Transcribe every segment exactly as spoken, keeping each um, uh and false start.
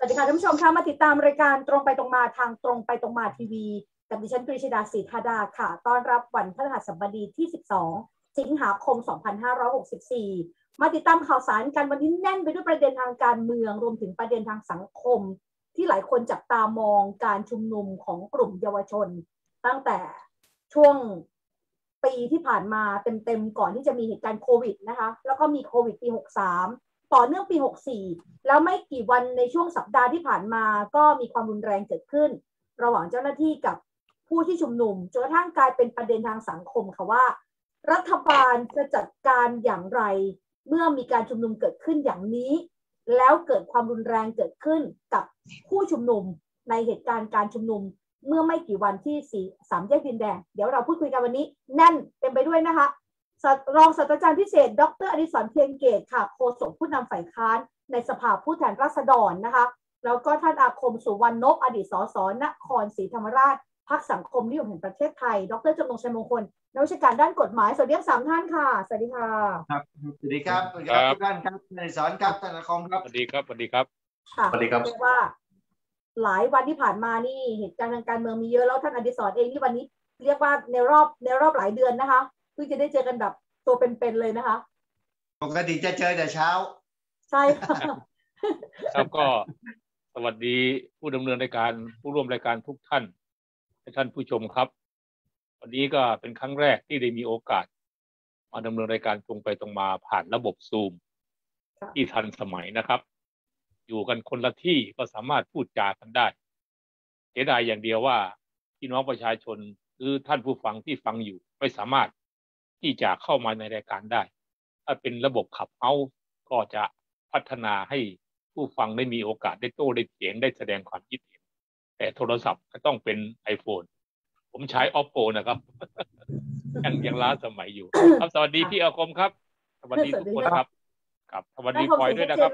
วัสดีค่ะท่านผู้ชมคะมาติดตามรายการตรงไปตรงมาทางตรงไปตรงมาทีวีกับดิฉันกฤษดาศรีธาดาค่ะต้อนรับวันพฤหัสบดีที่สิบสองสิงหาคมสองพันห้าร้อยหกสิบสี่มาติดตามข่าวสารกันวันนี้แน่นไปด้วยประเด็นทางการเมืองรวมถึงประเด็นทางสังคมที่หลายคนจับตามองการชุมนุมของกลุ่มเยาวชนตั้งแต่ช่วงปีที่ผ่านมาเต็มๆก่อนที่จะมีเหตุการณ์โควิดนะคะแล้วก็มีโควิดปีหกสามต่อเนื่องปีหกสี่แล้วไม่กี่วันในช่วงสัปดาห์ที่ผ่านมาก็มีความรุนแรงเกิดขึ้นระหว่างเจ้าหน้าที่กับผู้ที่ชุมนุมจนกระทั่งกลายเป็นประเด็นทางสังคมค่ะว่ารัฐบาลจะจัดการอย่างไรเมื่อมีการชุมนุมเกิดขึ้นอย่างนี้แล้วเกิดความรุนแรงเกิดขึ้นกับผู้ชุมนุมในเหตุการณ์การชุมนุมเมื่อไม่กี่วันที่สี่สามแยกดินแดงเดี๋ยวเราพูดคุยกันวันนี้แน่นเต็มไปด้วยนะคะรองศาสตราจารย์พิเศษดรอดิศรเพียงเกตค่ะโฆษกผู้นำฝ่ายค้านในสภาผู้แทนราษฎรนะคะแล้วก็ท่านอาคมสุวรรณนพอดีตสสนครศรีธรรมราชพรรคสังคมนิยมแห่งประเทศไทยดรจำนงชัยมงคลนักวิชาการด้านกฎหมายสวัสดีทั้งสามท่านค่ะสวัสดีค่ะครับสวัสดีครับสวัสดีครับทุกท่านครับนายสอนครับท่านอาคมครับสวัสดีครับสวัสดีครับค่ะสวัสดีครับเรียกว่าหลายวันที่ผ่านมานี่เหตุการณ์ทางการเมืองมีเยอะแล้วท่านอดิศรเองที่วันนี้เรียกว่าในรอบในรอบหลายเดือนนะคะเพิ่งจะได้เจอกันแบบตัวเป็นๆเลยนะคะปกติจะเจอแต่เช้าใช่ค่ะแล้วก็สวัสดีผู้ดำเนินรายการผู้ร่วมรายการทุกท่านและท่านผู้ชมครับวันนี้ก็เป็นครั้งแรกที่ได้มีโอกาสมาดำเนินรายการตรงไปตรงมาผ่านระบบซูมที่ทันสมัยนะครับอยู่กันคนละที่ก็สามารถพูดจากันได้เสียดายอย่างเดียวว่าพี่น้องประชาชนหรือท่านผู้ฟังที่ฟังอยู่ไม่สามารถที่จะเข้ามาในรายการได้ถ้าเป็นระบบขับเฮาส์ก็จะพัฒนาให้ผู้ฟังได้มีโอกาสได้โต้ได้เถียงได้แสดงความคิดเห็นแต่โทรศัพท์ก็ต้องเป็น iPhone ผมใช้ Oppo นะครับยังยังล้าสมัยอยู่ครับสวัสดีพี่อาคมครับสวัสดีทุกคนครับครับสวัสดีพลอยด้วยนะครับ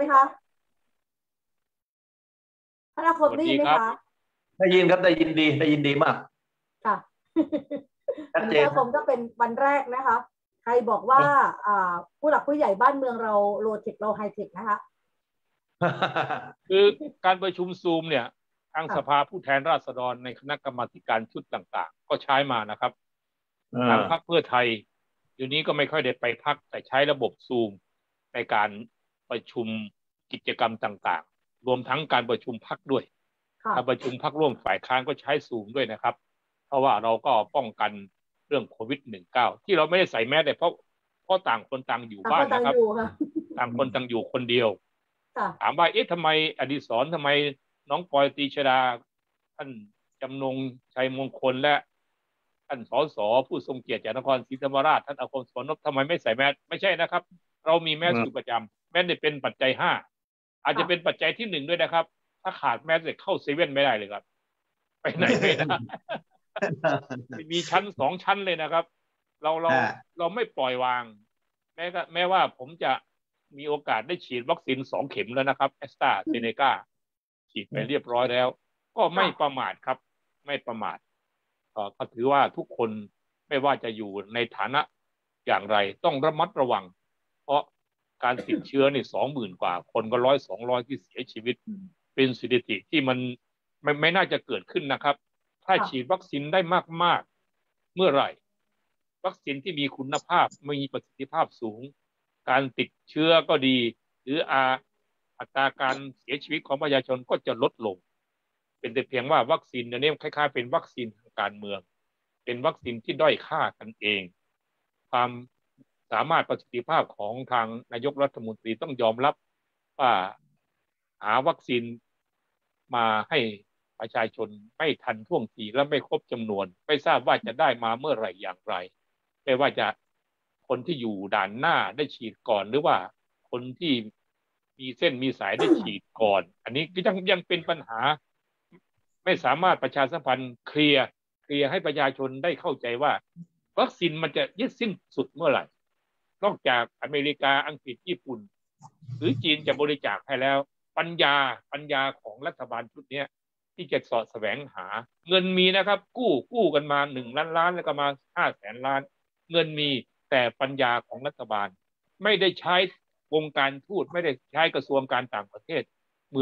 ท่านอาคมได้ยินไหมคะได้ยินครับได้ยินดีได้ยินดีมากค่ะวันนี้อาคมก็เป็นวันแรกนะคะใครบอกว่าผู้หลักผู้ใหญ่บ้านเมืองเราโลเทคเราไฮเทคนะคะคือการประชุมซูมเนี่ยทางสภาผู้แทนราษฎรในคณะกรรมาธิการชุดต่างๆก็ใช้มานะครับทางพรรคเพื่อไทยเดี๋ยวนี้ก็ไม่ค่อยได้ไปพักแต่ใช้ระบบซูมในการประชุมกิจกรรมต่างๆรวมทั้งการประชุมพรรคด้วยการประชุมพรรคร่วมฝ่ายค้านก็ใช้ซูมด้วยนะครับเพราะว่าเราก็ป้องกันเรื่องโควิด สิบเก้า ที่เราไม่ได้ใส่แมสเลยเพราะเพราะต่างคนต่างอยู่บ้านนะครับต่างคนต่างอยู่คนเดียวถามว่าเอ๊ะทำไมอดิศรทำไมน้องปอยตรีชดาท่านจำนงชัยมงคลและท่านสสผู้ทรงเกียรติจากนครศรีธรรมราชท่านอาคมสวนนพทำไมไม่ใส่แมสไม่ใช่นะครับเรามีแมสอยู่ประจำแมสเนี่ยเป็นปัจจัยห้าอาจจะเป็นปัจจัยที่หนึ่งด้วยนะครับถ้าขาดแมสจะเข้าเซเว่นไม่ได้เลยครับไปไหนไม่ได้มีชั้นสองชั้นเลยนะครับเราเราเราไม่ปล่อยวางแม้ก็แม้ว่าผมจะมีโอกาสได้ฉีดวัคซีนสองเข็มแล้วนะครับแอสตราเซเนกาฉีดไปเรียบร้อยแล้วก็ไม่ประมาทครับไม่ประมาทก็ถือว่าทุกคนไม่ว่าจะอยู่ในฐานะอย่างไรต้องระมัดระวังเพราะการติดเชื้อนี่สองหมื่นกว่าคนก็ร้อยสองร้อยที่เสียชีวิตเป็นสถิติที่มันไม่ไม่น่าจะเกิดขึ้นนะครับถ้าฉีดวัคซีนได้มากๆเมื่อไหร่วัคซีนที่มีคุณภาพมีประสิทธิภาพสูงการติดเชื้อก็ดีหรืออาอัตราการเสียชีวิตของประชาชนก็จะลดลงเป็นแต่เพียงว่าวัคซีนเนี่ยคล้ายๆเป็นวัคซีนทางการเมืองเป็นวัคซีนที่ด้อยค่ากันเองความสามารถประสิทธิภาพของทางนายกรัฐมนตรีต้องยอมรับว่าหาวัคซีนมาให้ประชาชนไม่ทันท่วงทีและไม่ครบจำนวนไม่ทราบว่าจะได้มาเมื่อไหร่อย่างไรไม่ว่าจะคนที่อยู่ด่านหน้าได้ฉีดก่อนหรือว่าคนที่มีเส้นมีสายได้ฉีดก่อนอันนี้ก็ยังยังเป็นปัญหาไม่สามารถประชาสัมพันธ์เคลียร์เคลียร์ให้ประชาชนได้เข้าใจว่าวัคซีนมันจะยึดสิ้นสุดเมื่อไหร่นอกจากอเมริกาอังกฤษญี่ปุ่นหรือจีนจะบริจาคให้แล้วปัญญาปัญญาของรัฐบาลชุดนี้ที่จะสอดแสวงหาเงินมีนะครับกู้กู้กันมาหนึ่งล้านล้านแล้วก็มาห้าแสนล้านเงินมีแต่ปัญญาของรัฐบาลไม่ได้ใช้วงการทูตไม่ได้ใช้กระทรวงการต่างประเทศเหมือน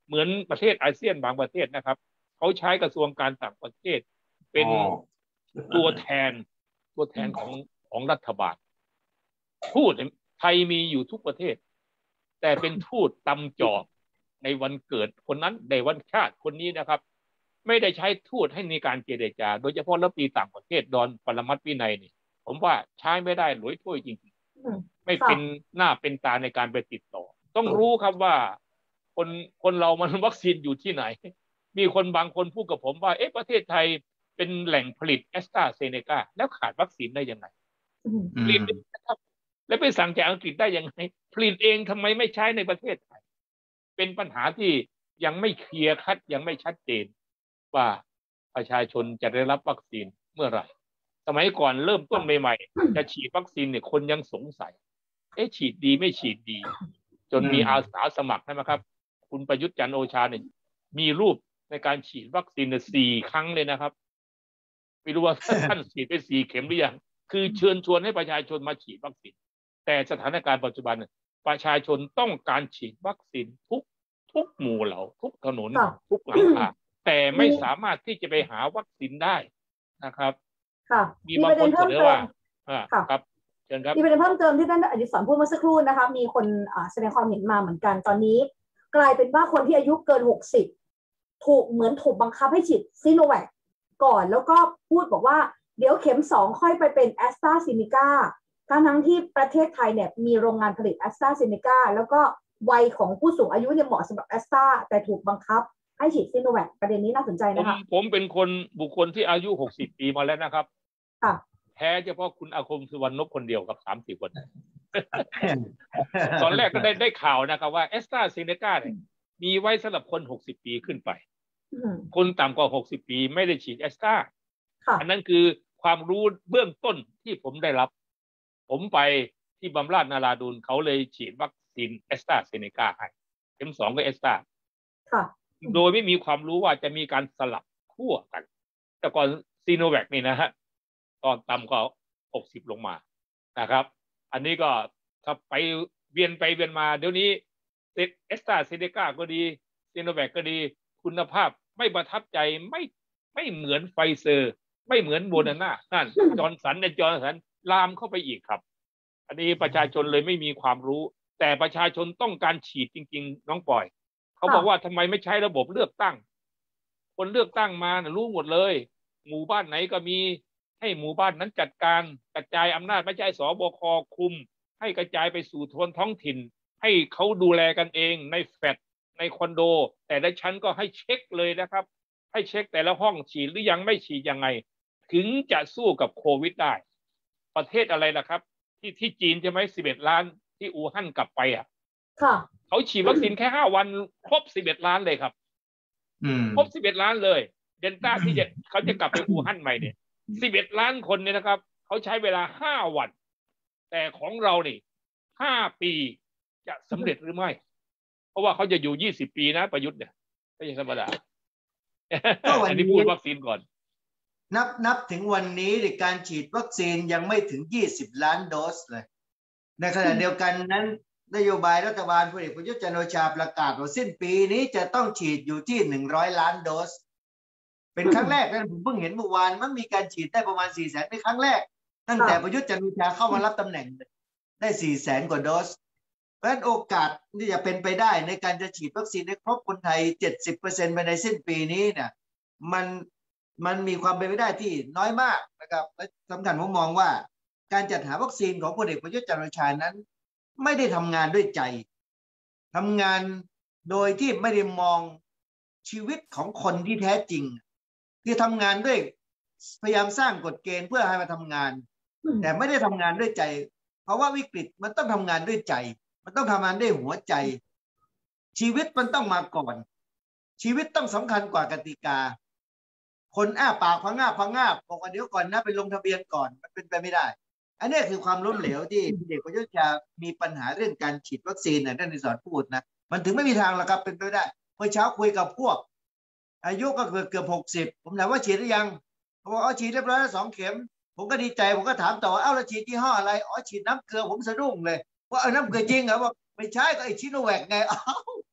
เหมือนประเทศอาเซียนบางประเทศนะครับเขาใช้กระทรวงการต่างประเทศเป็นตัวแทนตัวแทนของของรัฐบาลทูตไทยมีอยู่ทุกประเทศแต่เป็นทูตตำจอกในวันเกิดคนนั้นในวันชาติคนนี้นะครับไม่ได้ใช้ทูตให้ในการเจรจาโดยเฉพาะรัฐมนตรีต่างประเทศดอนปรมัตถ์วินัยนี่ผมว่าใช้ไม่ได้หลวยถ้วยจริงๆไม่เป็นหน้าเป็นตาในการไปติดต่อต้องรู้ครับว่าคนคนเรามันวัคซีนอยู่ที่ไหนมีคนบางคนพูดกับผมว่าเอ๊ะประเทศไทยเป็นแหล่งผลิตแอสตราเซเนกาแล้วขาดวัคซีนได้ยังไงผลิตนะครับแล้วไปสั่งจากอังกฤษได้ยังไงผลิตเองทำไมไม่ใช้ในประเทศไทยเป็นปัญหาที่ยังไม่เคลียร์คัดยังไม่ชัดเจนว่าประชาชนจะได้รับวัคซีนเมื่อไหร่สมัยก่อนเริ่มต้นใหม่ๆจะฉีดวัคซีนเนี่ยคนยังสงสัยเอ๊ะฉีดดีไม่ฉีดดีจนมีอาสาสมัครใช่ไหมครับคุณประยุทธ์จันทร์โอชาเนี่ยมีรูปในการฉีดวัคซีนสี่ครั้งเลยนะครับไม่รู้ว่าท่านฉีดไปสี่เข็มหรือยังคือเชิญชวนให้ประชาชนมาฉีดวัคซีนแต่สถานการณ์ปัจจุบันประชาชนต้องการฉีดวัคซีนทุกทุกหมู่เหล่าทุกถนนทุกหลังคาแต่ไม่สามารถที่จะไปหาวัคซีนได้นะครับมีบางคนเสนอว่าครับเชิญครับมีประเด็นเพิ่มเติมที่ท่านอดิศรพูดเมื่อสักครู่นะคะมีคนแสดงความเห็นมาเหมือนกันตอนนี้กลายเป็นว่าคนที่อายุเกินหกสิบถูกเหมือนถูกบังคับให้ฉีดซิโนแวคก่อนแล้วก็พูดบอกว่าเดี๋ยวเข็มสองค่อยไปเป็นแอสตราเซเนกาทั้งทั้งที่ประเทศไทยเนี่ยมีโรงงานผลิตแอสตราเซเนกาแล้วก็วัยของผู้สูงอายุเนี่ยเหมาะสำหรับแอสตราแต่ถูกบังคับให้ฉีดซิโนแวคประเด็นนี้น่าสนใจนะคะผมผมเป็นคนบุคคลที่อายุหกสิบปีมาแล้วนะครับค่ะแพ้เฉพาะคุณอาคมสุวรรณนพคนเดียวกับสามสิบคน ตอนแรกก็ได้ได้ข่าวนะครับว่าแอสตราเซเนกาเนี่ยมีไว้สำหรับคนหกสิบปีขึ้นไปคนต่ำกว่าหกสิบปีไม่ได้ฉีดแอสตราอันนั้นคือความรู้เบื้องต้นที่ผมได้รับผมไปที่บำราศนาราดูนเขาเลยฉีดวัคซีนแอสตราเซเนกาให้เข็มสองก็แอสตราโดยไม่มีความรู้ว่าจะมีการสลับขั้วกันแต่ก่อนซีโนแวคนี่นะฮะตอนต่ำกว่าหกสิบลงมานะครับอันนี้ก็ถ้าไปเวียนไปเวียนมาเดี๋ยวนี้แอสตราเซเนกาก็ดีซีโนแวคก็ดีคุณภาพไม่ประทับใจไม่ไม่เหมือนไฟเซอร์ไม่เหมือนโมเดอร์นานั่นจอร์นสันในจอร์นสันลามเข้าไปอีกครับอันนี้ประชาชนเลยไม่มีความรู้แต่ประชาชนต้องการฉีดจริงๆน้องปอยเขาบอกว่าทำไมไม่ใช้ระบบเลือกตั้งคนเลือกตั้งมานะรู้หมดเลยหมู่บ้านไหนก็มีให้หมู่บ้านนั้นจัดการกระจายอำนาจไม่ใช่สบคคุมให้กระจายไปสู่ทนท้องถิ่นให้เขาดูแลกันเองในแฟลตในคอนโดแต่ละชั้นก็ให้เช็คเลยนะครับให้เช็คแต่ละห้องฉีดหรือยังไม่ฉีดยังไงถึงจะสู้กับโควิดได้ประเทศอะไรล่ะครับที่ที่จีนใช่ไหมสิบเอ็ดล้านที่อู่ฮั่นกลับไปอ่ะค่ะเขาฉีดวัคซีนแค่ห้าวันครบสิบเอ็ดล้านเลยครับครบสิบเอ็ดล้านเลยเดลต้าที่จะเขาจะกลับไปอู่ฮั่นใหม่เนี่ยสิบเอ็ดล้านคนเนี่ยนะครับเขาใช้เวลาห้าวันแต่ของเรานี่ห้าปีจะสำเร็จหรือไม่เพราะว่าเขาจะอยู่ยี่สิบปีนะประยุทธ์เนี่ยไม่ใช่ธรรมดาอันนี้พูดวัคซีนก่อนนับนับถึงวันนี้ในการฉีดวัคซีนยังไม่ถึงยี่สิบล้านโดสเลยในขณะเดียวกันนั้นนโยบายรัฐบาลพลเอกประยุทธ์จันทร์โอชาประกาศว่าสิ้นปีนี้จะต้องฉีดอยู่ที่หนึ่งร้อยล้านโดสเป็นครั้งแรกนะผมเพิ่งเห็นเมื่อวานมันมีการฉีดได้ประมาณสี่แสนเป็นครั้งแรกตั้งแต่ประยุทธ์จันทร์โอชาเข้ามารับตำแหน่งได้สี่แสนกว่าโดสเพราะฉะนั้นโอกาสที่จะเป็นไปได้ในการจะฉีดวัคซีนให้ครบคนไทย เจ็ดสิบเปอร์เซ็นต์ ภายในสิ้นปีนี้เนี่ยมันมันมีความเป็นไปได้ที่น้อยมากนะครับและสำคัญผมมองว่าการจัดหาวัคซีนของพลเอกประยุทธ์จันทร์โอชานั้นไม่ได้ทำงานด้วยใจทำงานโดยที่ไม่ได้มองชีวิตของคนที่แท้จริงที่ทำงานด้วยพยายามสร้างกฎเกณฑ์เพื่อให้มาทำงานแต่ไม่ได้ทำงานด้วยใจเพราะว่าวิกฤตมันต้องทำงานด้วยใจมันต้องทำงานด้วยหัวใจชีวิตมันต้องมาก่อนชีวิตต้องสำคัญกว่ากติกาคนอ้าปากพังงาบพังงาบบอกว่าเดี๋ยวก่อนนะไปลงทะเบียนก่อนมันเป็นไปไม่ได้อันนี้คือความล้มเหลวที่เด็กประยุทธ์จะมีปัญหาเรื่องการฉีดวัคซีนนะท่านอดิศรพูดนะมันถึงไม่มีทางหรอกครับเป็นไปไม่ได้เมื่อเช้าคุยกับพวกอายุก็เกือบเกือบหกสิบผมถามว่าฉีดหรือยังเขาบอกอ๋อฉีดเรียบร้อยแล้วสองเข็มผมก็ดีใจผมก็ถามต่อเอ้าแล้วฉีดยี่ห้ออะไรอ๋อฉีดน้ำเกลือผมสะดุ้งเลยว่าเออน้ำเกลือจริงเหรอบอกไม่ใช่ก็ไอชิโนแวคไงอ้าวไอเราก็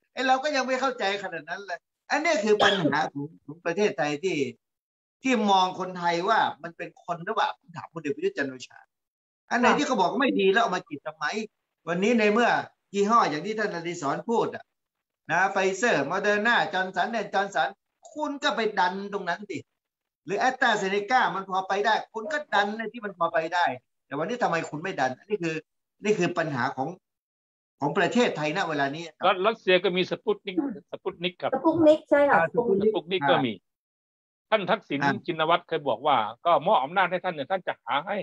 ก็ยังไม่เข้าใจขนาดนั้นเลยอันนี้คือปัญหาของของประเทศไทยที่ที่มองคนไทยว่ามันเป็นคนหรือเปล่าผมถามพลเอกประยุทธ์จันทร์โอชาอันไหนที่เขาบอกไม่ดีแล้วเอามาจิตทำไมวันนี้ในเมื่อยี่ห้ออย่างที่ท่านอดิศรพูดอะนะไฟเซอร์โมเดอร์นาจอร์นสันแอนด์จอร์นสันคุณก็ไปดันตรงนั้นดิหรือแอสตราเซเนกามันพอไปได้คุณก็ดันในที่มันพอไปได้แต่วันนี้ทำไมคุณไม่ดันนี่คือนี่คือปัญหาของของประเทศไทยณเวลานี้รัสเซียก็มีสปุตนิกสปุตนิกครับสปุตนิกใช่ค่ะสปุตนิกก็มีท่านทักษิณชินวัตรเคยบอกว่าก็มอบอำนาจให้ท่านเนี่ยท่านจะหาให้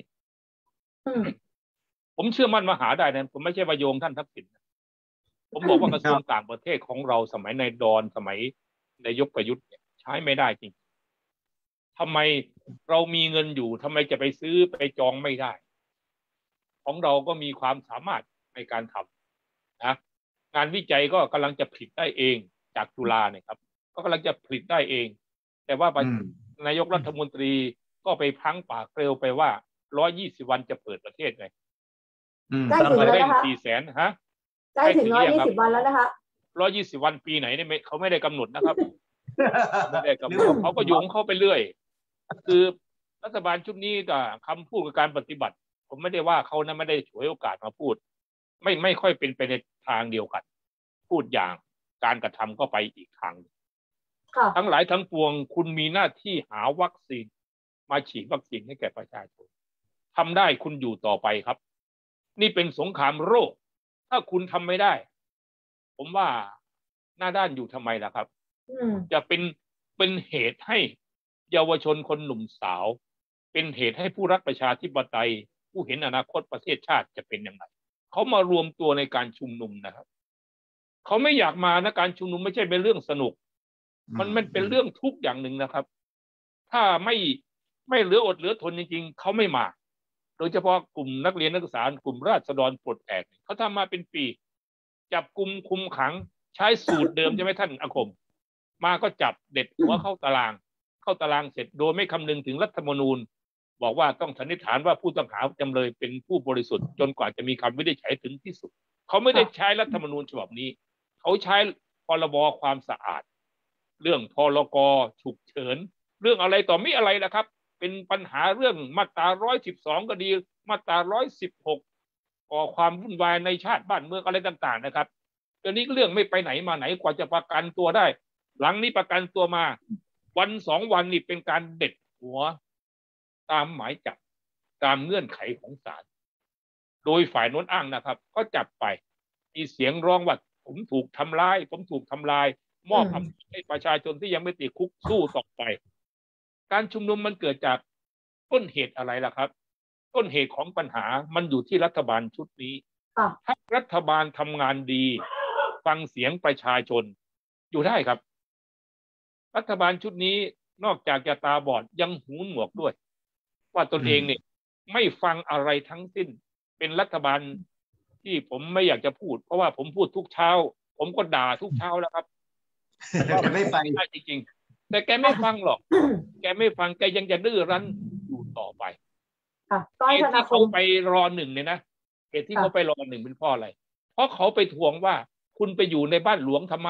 ผมเชื่อมั่นว่าหาได้นะผมไม่ใช่ประโยงท่านทักษิณผมบอกว่ากระทรวงต่างประเทศของเราสมัยในดอนสมัยนายกประยุทธ์เนี่ยใช้ไม่ได้จริงทำไมเรามีเงินอยู่ทำไมจะไปซื้อไปจองไม่ได้ของเราก็มีความสามารถในการทำนะงานวิจัยก็กำลังจะผลิตได้เองจากจุฬาเนี่ยครับก็กำลังจะผลิตได้เองแต่ว่านายกรัฐมนตรีก็ไปพังปากเกลียวไปว่าร้อยยี่สิบวันจะเปิดประเทศไงใกล้ถึงแล้วนะคะสี่แสนฮะใกล้ถึงร้อยยี่สิบวันแล้วนะคะร้อยยี่สิบวันปีไหนเนี่ยเขาไม่ได้กำหนดนะครับไม่ได้กำหนดเขาก็โยงเข้าไปเรื่อยคือรัฐบาลชุดนี้กับคำพูดกับการปฏิบัติผมไม่ได้ว่าเขานะไม่ได้ฉวยโอกาสมาพูดไม่ไม่ค่อยเป็นไปในทางเดียวกันพูดอย่างการกระทำก็ไปอีกทางทั้งหลายทั้งปวงคุณมีหน้าที่หาวัคซีนมาฉีดวัคซีนให้แก่ประชาชนทำได้คุณอยู่ต่อไปครับนี่เป็นสงครามโรคถ้าคุณทำไม่ได้ผมว่าหน้าด้านอยู่ทำไมล่ะครับจะเป็นเป็นเหตุให้เยาวชนคนหนุ่มสาวเป็นเหตุให้ผู้รักประชาธิปไตยผู้เห็นอนาคตประเทศชาติจะเป็นอย่างไรเขามารวมตัวในการชุมนุมนะครับเขาไม่อยากมานะการชุมนุมไม่ใช่เป็นเรื่องสนุกมันมันเป็นเรื่องทุกข์อย่างหนึ่งนะครับถ้าไม่ไม่เหลืออดเหลือทนจริงๆเขาไม่มาโดยเฉพาะกลุ่มนักเรียนนักศึกษากลุ่มราษฎรปลดแอกเขาทำมาเป็นปีจับกุมคุมขังใช้สูตรเดิมใช่ไหมท่านอาคมมาก็จับเด็ดหัวเข้าตารางเข้าตารางเสร็จโดยไม่คำนึงถึงรัฐธรรมนูญบอกว่าต้องสันนิษฐานว่าผู้ต้องหาจำเลยเป็นผู้บริสุทธิ์จนกว่าจะมีคำวินิจฉัยถึงที่สุดเขาไม่ได้ใช้รัฐธรรมนูญฉบับนี้เขาใช้พรบความสะอาดเรื่องพรกฉุกเฉินเรื่องอะไรต่อมีอะไรนะครับเป็นปัญหาเรื่องมาตราหนึ่งร้อยสิบสองก็ดีมาตราหนึ่งร้อยสิบหกก่อความวุ่นวายในชาติบ้านเมืองอะไรต่างๆนะครับตอนนี้เรื่องไม่ไปไหนมาไหนกว่าจะประกันตัวได้หลังนี้ประกันตัวมาวันสองวันนี่เป็นการเด็ดหัวตามหมายจับตามเงื่อนไขของศาลโดยฝ่ายโน้นอ้างนะครับก็จับไปมีเสียงร้องว่าผมถูกทำร้ายผมถูกทำลายมอบอำนาจให้ประชาชนที่ยังไม่ติดคุกสู้ต่อไปการชุมนุมมันเกิดจากต้นเหตุอะไรล่ะครับต้นเหตุของปัญหามันอยู่ที่รัฐบาลชุดนี้ถ้ารัฐบาลทำงานดีฟังเสียงประชาชนอยู่ได้ครับรัฐบาลชุดนี้นอกจากจะตาบอดยังหูหนวกด้วยว่าตนเองเนี่ยไม่ฟังอะไรทั้งสิ้นเป็นรัฐบาลที่ผมไม่อยากจะพูดเพราะว่าผมพูดทุกเช้าผมก็ด่าทุกเช้าแล้วครับว่าไม่ไปจริงๆแต่แกไม่ฟังหรอกแกไม่ฟังแกยังจะดื้อรั้นอยู่ต่อไปเหตุที่เขาไปรอหนึ่งเนี่ยนะเหตุที่เขาไปรอหนึ่งเป็นเพราะอะไรเพราะเขาไปทวงว่าคุณไปอยู่ในบ้านหลวงทำไม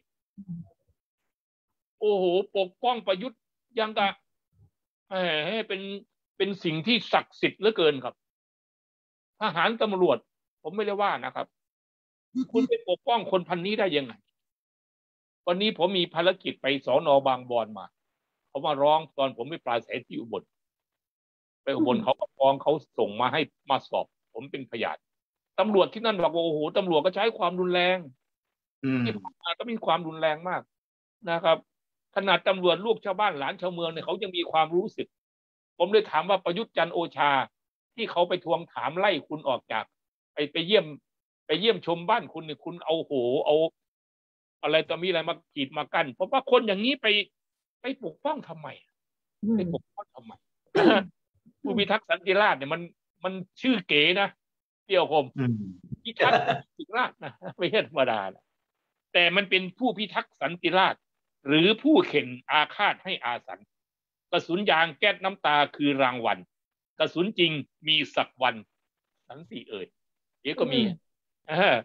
โอ้โหปกป้องประยุทธ์ยังกะให้เป็นเป็นสิ่งที่ศักดิ์สิทธิ์เหลือเกินครับทหารตำรวจผมไม่ได้ว่านะครับคุณไปปกป้องคนพันนี้ได้ยังไงวันนี้ผมมีภารกิจไปสน.บางบอนมาเขามาร้องตอนผมไปปราศัยที่อุบลไปอุบลเขาก็ฟ้องเขาส่งมาให้มาสอบผมเป็นพยานตำรวจที่นั่นบอกว่าโอ้โหตำรวจก็ใช้ความรุนแรงที่ผ่านมาก็มีความรุนแรงมากนะครับขนาดตำรวจลูกชาวบ้านหลานชาวเมืองเนี่ยเขายังมีความรู้สึกผมเลยถามว่าประยุทธ์จันทร์โอชาที่เขาไปทวงถามไล่คุณออกจากไปไปเยี่ยมไปเยี่ยมชมบ้านคุณเนี่ยคุณเอาโหเอาอะไรต่อมีอะไรมาขีดมากั้นเพราะว่าคนอย่างนี้ไปไปปกป้องทำไมไปปกป้องทำไมผู้พิทักษ์สันติราษฎร์เนี่ยมันมันชื่อเก๋นะเกี่ยวผมพิทักษ์สันติราษฎร์นะไม่ใช่ธรรมดานะแต่มันเป็นผู้พิทักษ์สันติราษฎร์หรือผู้เข็นอาฆาตให้อาสันกระสุนยางแก๊สน้ำตาคือรางวัลกระสุนจริงมีสักวันสันติเอ่ยเดี๋ยวก็มี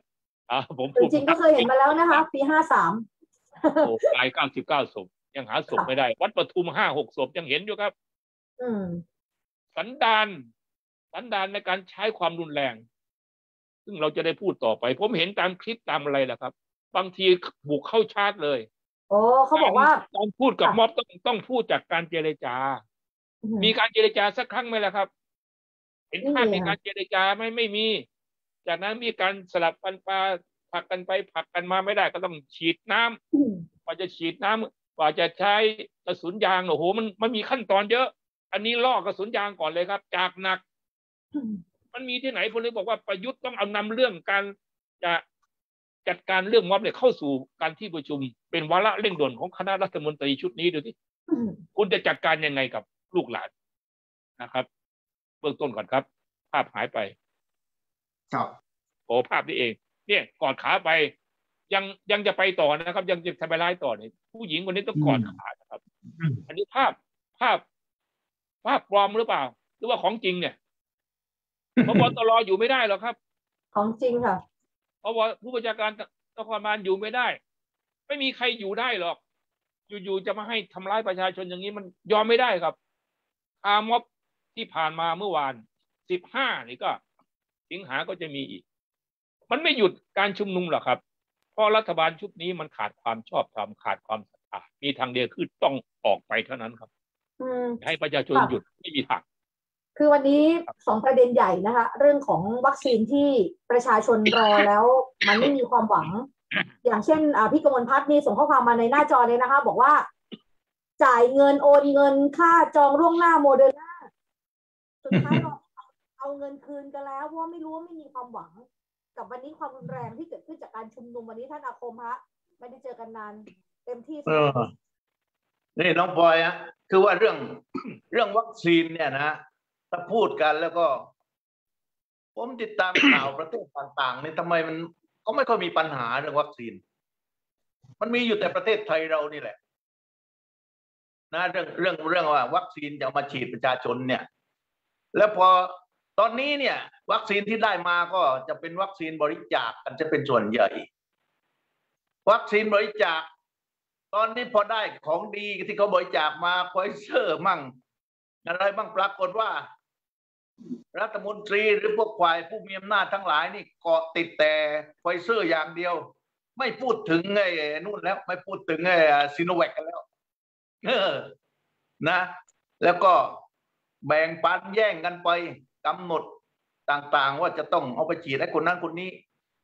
อ่าผมจริงๆก็เคยเห็นมาแล้วนะคะปีห้าสามโอ้ตายเก้าสิบเก้าศพยังหาศพไม่ได้วัดปทุมห้าหกศพยังเห็นอยู่ครับอืมสันดานสันดานในการใช้ความรุนแรงซึ่งเราจะได้พูดต่อไปผมเห็นตามคลิปตามอะไรแหละครับบางทีบุกเข้าชาร์จเลยโอ้เขาบอกว่าการพูดกับม็อบต้องต้องพูดจากการเจรจามีการเจรจาสักครั้งไหมล่ะครับเห็นภาพมีการเจรจาไหมไม่มีจากนั้นมีการสลับปันปลาผลักกันไปผลักกันมาไม่ได้ก็ต้องฉีดน้ำกว่าจะฉีดน้ำกว่าจะใช้กระสุนยางโอ้โหมันมันมีขั้นตอนเยอะอันนี้ล่อกระสุนยางก่อนเลยครับจากหนักมันมีที่ไหนผมเลยบอกว่าประยุทธ์ต้องเอานำเรื่องการจะจัดการเรื่องม็อบเนี่ยเข้าสู่การที่ประชุมเป็นวาระเร่งด่วนของคณะรัฐมนตรีชุดนี้ดูที่คุณจะจัดการยังไงกับลูกหลานนะครับเบื้องต้นก่อนครับภาพหายไปครับโอ้ภาพนี้เองเนี่ยกอดขาไปยังยังจะไปต่อนะครับยังจะทำไปไล่ต่อเนี่ยผู้หญิงคนนี้ต้องกอดขานะครับอันนี้ภาพภาพภาพปลอมหรือเปล่าหรือว่าของจริงเนี่ยพบตรอยู่ไม่ได้หรอกครับของจริงค่ะเพราะว่าผู้บัญชาการนครบาลอยู่ไม่ได้ไม่มีใครอยู่ได้หรอกอยู่ๆจะมาให้ทำร้ายประชาชนอย่างนี้มันยอมไม่ได้ครับคาร์ม็อบที่ผ่านมาเมื่อวานสิบห้านี่ก็สิงหาก็จะมีอีกมันไม่หยุดการชุมนุมหรอกครับเพราะรัฐบาลชุดนี้มันขาดความชอบธรรมขาดความศรัทธามีทางเดียวคือต้องออกไปเท่านั้นครับให้ประชาชนหยุดไม่มีทางคือวันนี้สองประเด็นใหญ่นะคะเรื่องของวัคซีนที่ประชาชนรอแล้วมันไม่มีความหวังอย่างเช่นพี่กมลพัฒน์นี่ส่งข้อความมาในหน้าจอเลยนะคะบอกว่าจ่ายเงินโอนเงินค่าจองล่วงหน้าโมเดอร์นาสุดท้ายเราเอาเงินคืนกันแล้วเพราะไม่รู้ว่าไม่มีความหวังกับวันนี้ความรุนแรงที่เกิดขึ้นจากการชุมนุมวันนี้ท่านอาคมฮะไม่ได้เจอกันนานเต็มที่เออนี่น้องปอยอะคือว่าเรื่องเรื่องวัคซีนเนี่ยนะถ้าพูดกันแล้วก็ผมติดตามข่าวประเทศต่างๆนี่ทำไมมันก็ไม่ค่อยมีปัญหาเรื่องวัคซีนมันมีอยู่แต่ประเทศไทยเรานี่แหละนะเรื่องเรื่องเรื่องว่าวัคซีนจะมาฉีดประชาชนเนี่ยแล้วพอตอนนี้เนี่ยวัคซีนที่ได้มาก็จะเป็นวัคซีนบริจาคกันจะเป็นส่วนใหญ่วัคซีนบริจาคตอนนี้พอได้ของดีที่เขาบริจาคมาไฟเซอร์มั่งอะไรบ้างปรากฏว่ารัฐมนตรีหรือพวกฝ่ายผู้มีอำนาจทั้งหลายนี่เกาะติดแต่ไฟเซอร์อย่างเดียวไม่พูดถึงไอ้นู่นแล้วไม่พูดถึงไอ้ซิโนแวคกันแล้วเออนะแล้วก็แบ่งปันแย่งกันไปกำหนดต่างๆว่าจะต้องเอาไปฉีดให้คนนั้นคนนี้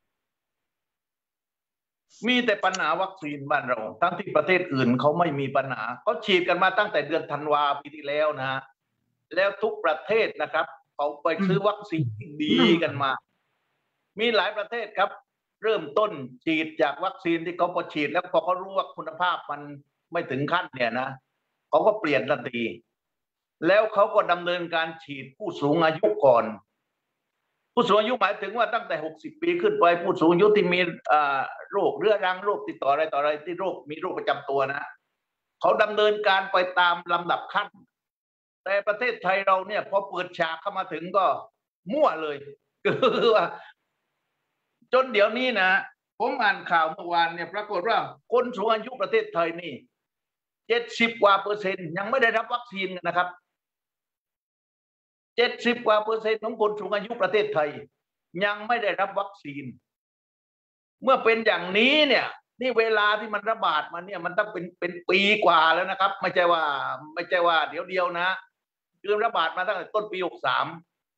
มีแต่ปัญหาวัคซีนบ้านเราทั้งที่ประเทศอื่นเขาไม่มีปัญหาเขาฉีดกันมาตั้งแต่เดือนธันวาปีที่แล้วนะแล้วทุกประเทศนะครับเขาไปซื้อวัคซีนที่ดีกันมามีหลายประเทศครับเริ่มต้นฉีดจากวัคซีนที่เขาพอฉีดแล้วพอเขารู้ว่าคุณภาพมันไม่ถึงขั้นเนี่ยนะเขาก็เปลี่ยนทันทีแล้วเขาก็ดำเนินการฉีดผู้สูงอายุก่อนผู้สูงอายุหมายถึงว่าตั้งแต่หกสิบปีขึ้นไปผู้สูงอายุที่มีโรคเรื้อรังโรคติดต่ออะไรต่ออะไรที่โรคมีโรคประจำตัวนะเขาดำเนินการไปตามลำดับขั้นแต่ประเทศไทยเราเนี่ยพอเปิดฉากเข้ามาถึงก็มั่วเลยคือว่าจนเดี๋ยวนี้นะผมอ่านข่าวเมื่อวานเนี่ยปรากฏว่าคนสูงอายุประเทศไทยนี่เจ็ดสิบกว่าเปอร์เซ็นต์ยังไม่ได้รับวัคซีนนะครับเจ็ดสิบกว่าเปอร์เซ็นต์ของคนสูงอายุประเทศไทยยังไม่ได้รับวัคซีนเมื่อเป็นอย่างนี้เนี่ยนี่เวลาที่มันระบาดมาเนี่ยมันต้องเป็นเป็นปีกว่าแล้วนะครับไม่ใช่ว่าไม่ใช่ว่าเดี๋ยวเดียวนะคือระบาดมาตั้งแต่ต้นปีหกสาม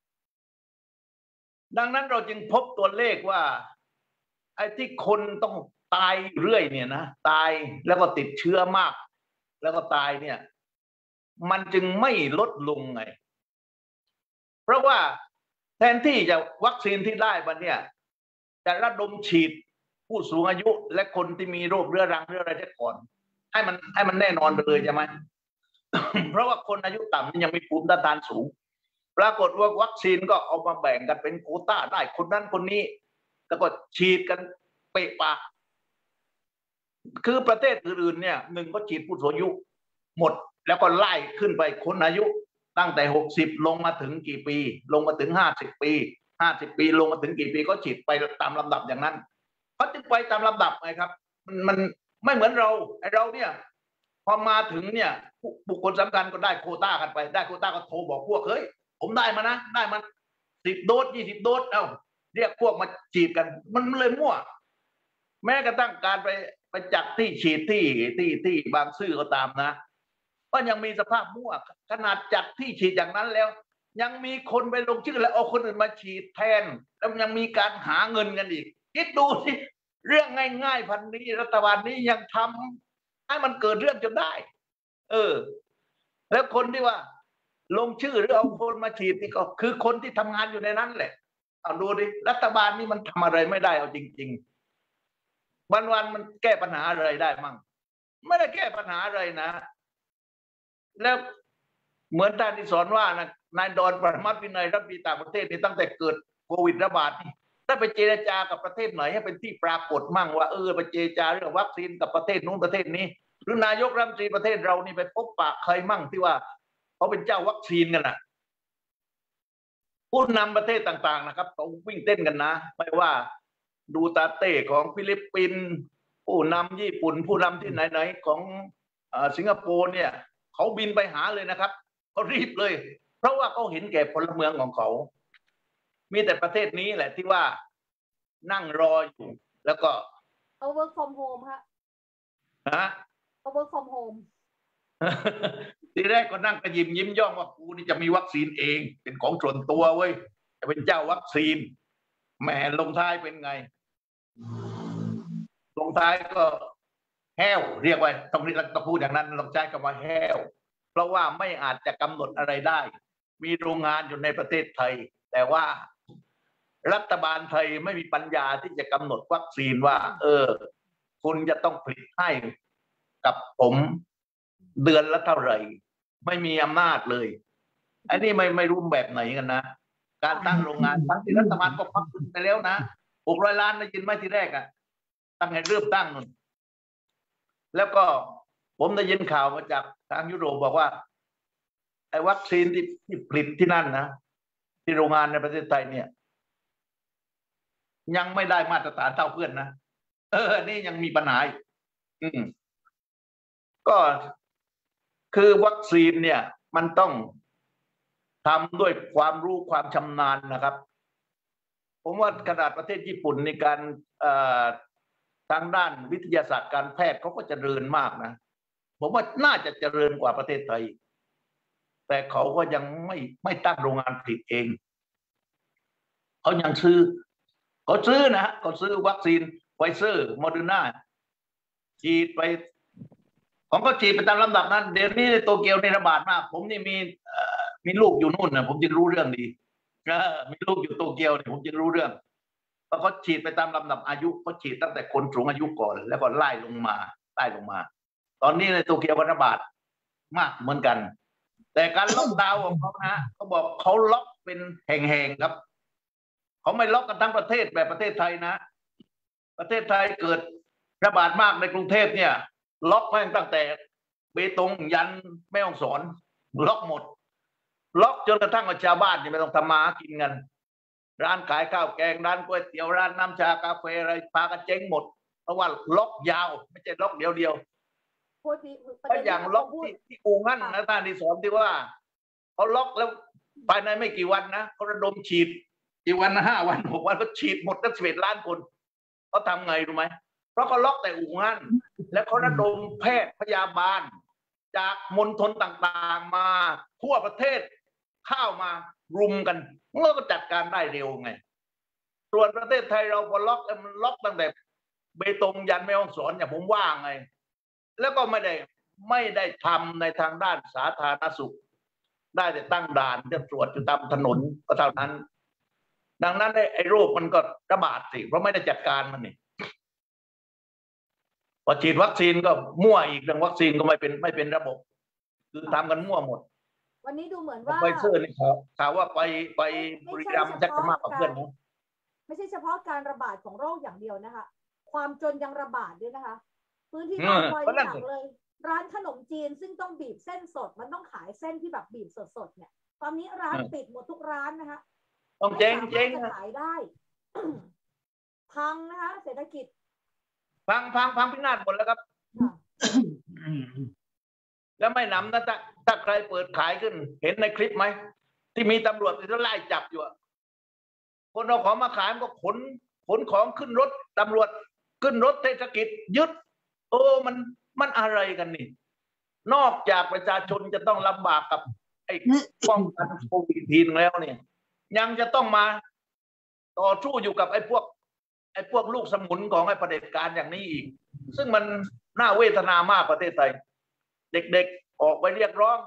ดังนั้นเราจึงพบตัวเลขว่าไอ้ที่คนต้องตายเรื่อยเนี่ยนะตายแล้วก็ติดเชื้อมากแล้วก็ตายเนี่ยมันจึงไม่ลดลงไงเพราะว่าแทนที่จะวัคซีนที่ได้มาเนี่ยจะระดมฉีดผู้สูงอายุและคนที่มีโรคเรื้อรังเรื้ออะไรได้ก่อนให้มันให้มันแน่นอนไปเลยใช่ไหม เพราะว่าคนอายุต่ำยังมีภูมิต้านทานสูงปรากฏว่าวัคซีนก็เอามาแบ่งกันเป็นโควต้าได้คนนั้นคนนี้แล้วก็ฉีดกันเปะปะคือประเทศอื่นๆเนี่ยหนึ่งก็ฉีดผู้สูงอายุหมดแล้วก็ไล่ขึ้นไปคนอายุตั้งแต่หกสิบลงมาถึงกี่ปีลงมาถึงห้าสิบปีห้าสิบปีลงมาถึงกี่ปีก็ฉีดไปตามลำดับอย่างนั้นเขาจึงไปตามลำดับไงครับมันมันไม่เหมือนเราไอเราเนี่ยพอมาถึงเนี่ยบุคคลสำคัญก็ได้โควต้ากันไปได้โควต้าก็โทรบอกพวกเฮ้ยผมได้มานะได้มาสิบโดสยี่สิบโดสเอ้าเรียกพวกมาฉีดกันมันเลยมั่วแม้กระทั่งการไปไปจัดที่ฉีดที่ที่ที่บางซื่อก็ตามนะก็ยังมีสภาพมั่วขนาดจัดที่ฉีดอย่างนั้นแล้วยังมีคนไปลงชื่อแล้วเอาคนอื่นมาฉีดแทนแล้วยังมีการหาเงินกันอีกคิดดูสิเรื่องง่ายๆพันนี้รัฐบาลนี้ยังทำให้มันเกิดเรื่องจนได้เออแล้วคนที่ว่าลงชื่อหรือเอาคนมาฉีดนี่ก็คือคนที่ทำงานอยู่ในนั้นแหละเอาดูดิรัฐบาลนี่มันทำอะไรไม่ได้เอาจริงๆวันๆมันแก้ปัญหาอะไรได้มั่งไม่ได้แก้ปัญหาอะไรนะแล้วเหมือนท่านที่สอนว่านะนายดอนปรมัตถ์วินัยรัฐมนตรีต่างประเทศนี่ตั้งแต่เกิดโควิดระบาดนี่ถ้าไปเจรจากับประเทศไหนให้เป็นที่ปรากฏมั่งว่าเออไปเจรจาเรื่องวัคซีนกับประเทศนู้นประเทศนี้หรือนายกรัฐมนตรีประเทศเรานี่ไปพบปะใครมั่งที่ว่าเขาเป็นเจ้าวัคซีนกันนะผู้นำประเทศต่างๆนะครับเขาวิ่งเต้นกันนะไม่ว่าดูตาเต้ของฟิลิปปินส์ผู้นำญี่ปุ่นผู้นำที่ไหนๆของสิงคโปร์เนี่ยเขาบินไปหาเลยนะครับเขารีบเลยเพราะว่าเขาเห็นแก่พลเมืองของเขามีแต่ประเทศนี้แหละที่ว่านั่งรออยู่แล้วก็เอา work from home ฮะฮะเอา work from home ทีแรกก็นั่งกระยิมยิ้มย่องว่ากูนี่จะมีวัคซีนเองเป็นของส่วนตัวเว้ยจะเป็นเจ้าวัคซีนแหมลงท้ายเป็นไงลงท้ายก็แห้วเรียกว่าต้องต้องพูดอย่างนั้นต้องใช้คำว่าแห้วเพราะว่าไม่อาจจะกำหนดอะไรได้มีโรงงานอยู่ในประเทศไทยแต่ว่ารัฐบาลไทยไม่มีปัญญาที่จะกำหนดวัคซีนว่าเออคุณจะต้องผลิตให้กับผมเดือนละเท่าไหร่ไม่มีอำนาจเลยอันนี้ไม่ไม่รู้แบบไหนกันนะการตั้งโรงงานทั้งที่รัฐบาลก็พักทุนไปแล้วนะหกร้อยล้านได้ยินไหมทีแรกอ่ะตั้งให้เริ่มตั้งนู่นแล้วก็ผมได้ยินข่าวมาจากทางยุโรปบอกว่าไอ้วัคซีนที่ที่ผลิตที่นั่นนะที่โรงงานในประเทศไทยเนี่ยยังไม่ได้มาตรฐานเท่าเพื่อนนะเออนี่ยังมีปัญหาอืมก็คือวัคซีนเนี่ยมันต้องทำด้วยความรู้ความชำนาญนะครับผมว่าขนาดประเทศญี่ปุ่นในการทางด้านวิทยาศาสตร์การแพทย์เขาก็เจริญมากนะผมว่าน่าจะเจริญกว่าประเทศไทยแต่เขาก็ยังไม่ไม่ตั้งโรงงานผลิตเองเขายังซื้อเขาซื้อนะเขาซื้อวัคซีนไฟเซอร์โมเดอร์นาฉีดไปของเขาฉีดไปตามลำดับนั้นเดี๋ยวนี้ในโตเกียวในระบาดมากผมนี่มีมีลูกอยู่นู่นนะผมจึงรู้เรื่องดีมีลูกอยู่โตเกียวเนี่ยผมจึงรู้เรื่องเพราะเขาฉีดไปตามลำดับอายุเขาฉีดตั้งแต่คนสูงอายุก่อนแล้วก็ไล่ลงมาไล่ลงมาตอนนี้ในโตเกียวก็ระบาดมากเหมือนกันแต่การล็อกดาวน์ของเขานะเขาบอกเขาล็อกเป็นแห่งๆครับเขาไม่ล็อกกันทั้งประเทศแบบประเทศไทยนะประเทศไทยเกิดระบาดมากในกรุงเทพเนี่ยล็อกแม่งตั้งแต่เบตงยันแม่ฮ่องสอนล็อกหมดล็อกจนกระทั่งชาวบ้านนี่ไม่ต้องทำมากินกันร้านขายข้าวแกงร้านก๋วยเตี๋ยวร้านน้ำชากาแฟอะไรพากันเจ๊งหมดเพราะว่าล็อกยาวไม่ใช่ล็อกเดียวเดียวเพราะอย่างล็อกที่ที่อู่ฮั่นนะท่านที่สอนที่ว่าเขาล็อกแล้วภายในไม่กี่วันนะเขาระดมฉีดกี่วันนะห้าวันหกวันก็ฉีดหมดตั้งสิบเอ็ดล้านคนเขาทำไงรู้ไหมเพราะเขาล็อกแต่อู่ฮั่นแล้วเขาระดมแพทย์พยาบาลจากมณฑลต่างๆมาทั่วประเทศเข้ามารุมกันแล้วก็จัดการได้เร็วไงส่วนประเทศไทยเราพอล็อกมันล็อกตั้งแต่เบตงยันแม่ฮ่องสอนอย่างผมว่าไงแล้วก็ไม่ได้ไม่ได้ทำในทางด้านสาธารณสุขได้แต่ตั้งด่านจะตรวจอยู่ตามถนนก็เท่านั้นดังนั้นไอ้โรคมันก็ระบาดสิเพราะไม่ได้จัดการมันนี่พอฉีดวัคซีนก็มั่วอีกเรื่องวัคซีนก็ไม่เป็นไม่เป็นระบบคือทำกันมั่วหมดวันนี้ดูเหมือนว่าไฟเซอร์นี่ข่าวข่าวว่าไปไปบุรีรัมย์จะมากกว่าเพื่อนนะไม่ใช่เฉพาะการระบาดของโรคอย่างเดียวนะคะความจนยังระบาดด้วยนะคะพื้นที่น้อยหนักเลยร้านขนมจีนซึ่งต้องบีบเส้นสดมันต้องขายเส้นที่แบบบีบสดๆเนี่ยตอนนี้ร้านปิดหมดทุกร้านนะคะต้องเจ๊งเจ๊งจะขายได้พังนะคะเศรษฐกิจพังพังพังพินาศหมดแล้วครับแล้วไม่นำนะถ้าถ้าใครเปิดขายขึ้นเห็นในคลิปไหมที่มีตำรวจที่ไล่จับอยู่คนเอาของมาขายมันก็ขนขนของขึ้นรถตำรวจขึ้นรถเทศกิจยึดโอ้มันมันอะไรกันนี่นอกจากประชาชนจะต้องลำบากกับไอ้ป้องกันโควิดทีนแล้วเนี่ยยังจะต้องมาต่อสู้อยู่กับไอ้พวกไอ้พวกลูกสมุนของไอ้เผด็จการอย่างนี้อีกซึ่งมันน่าเวทนามากประเทศไทยเด็กๆออกไปเรียกร้อง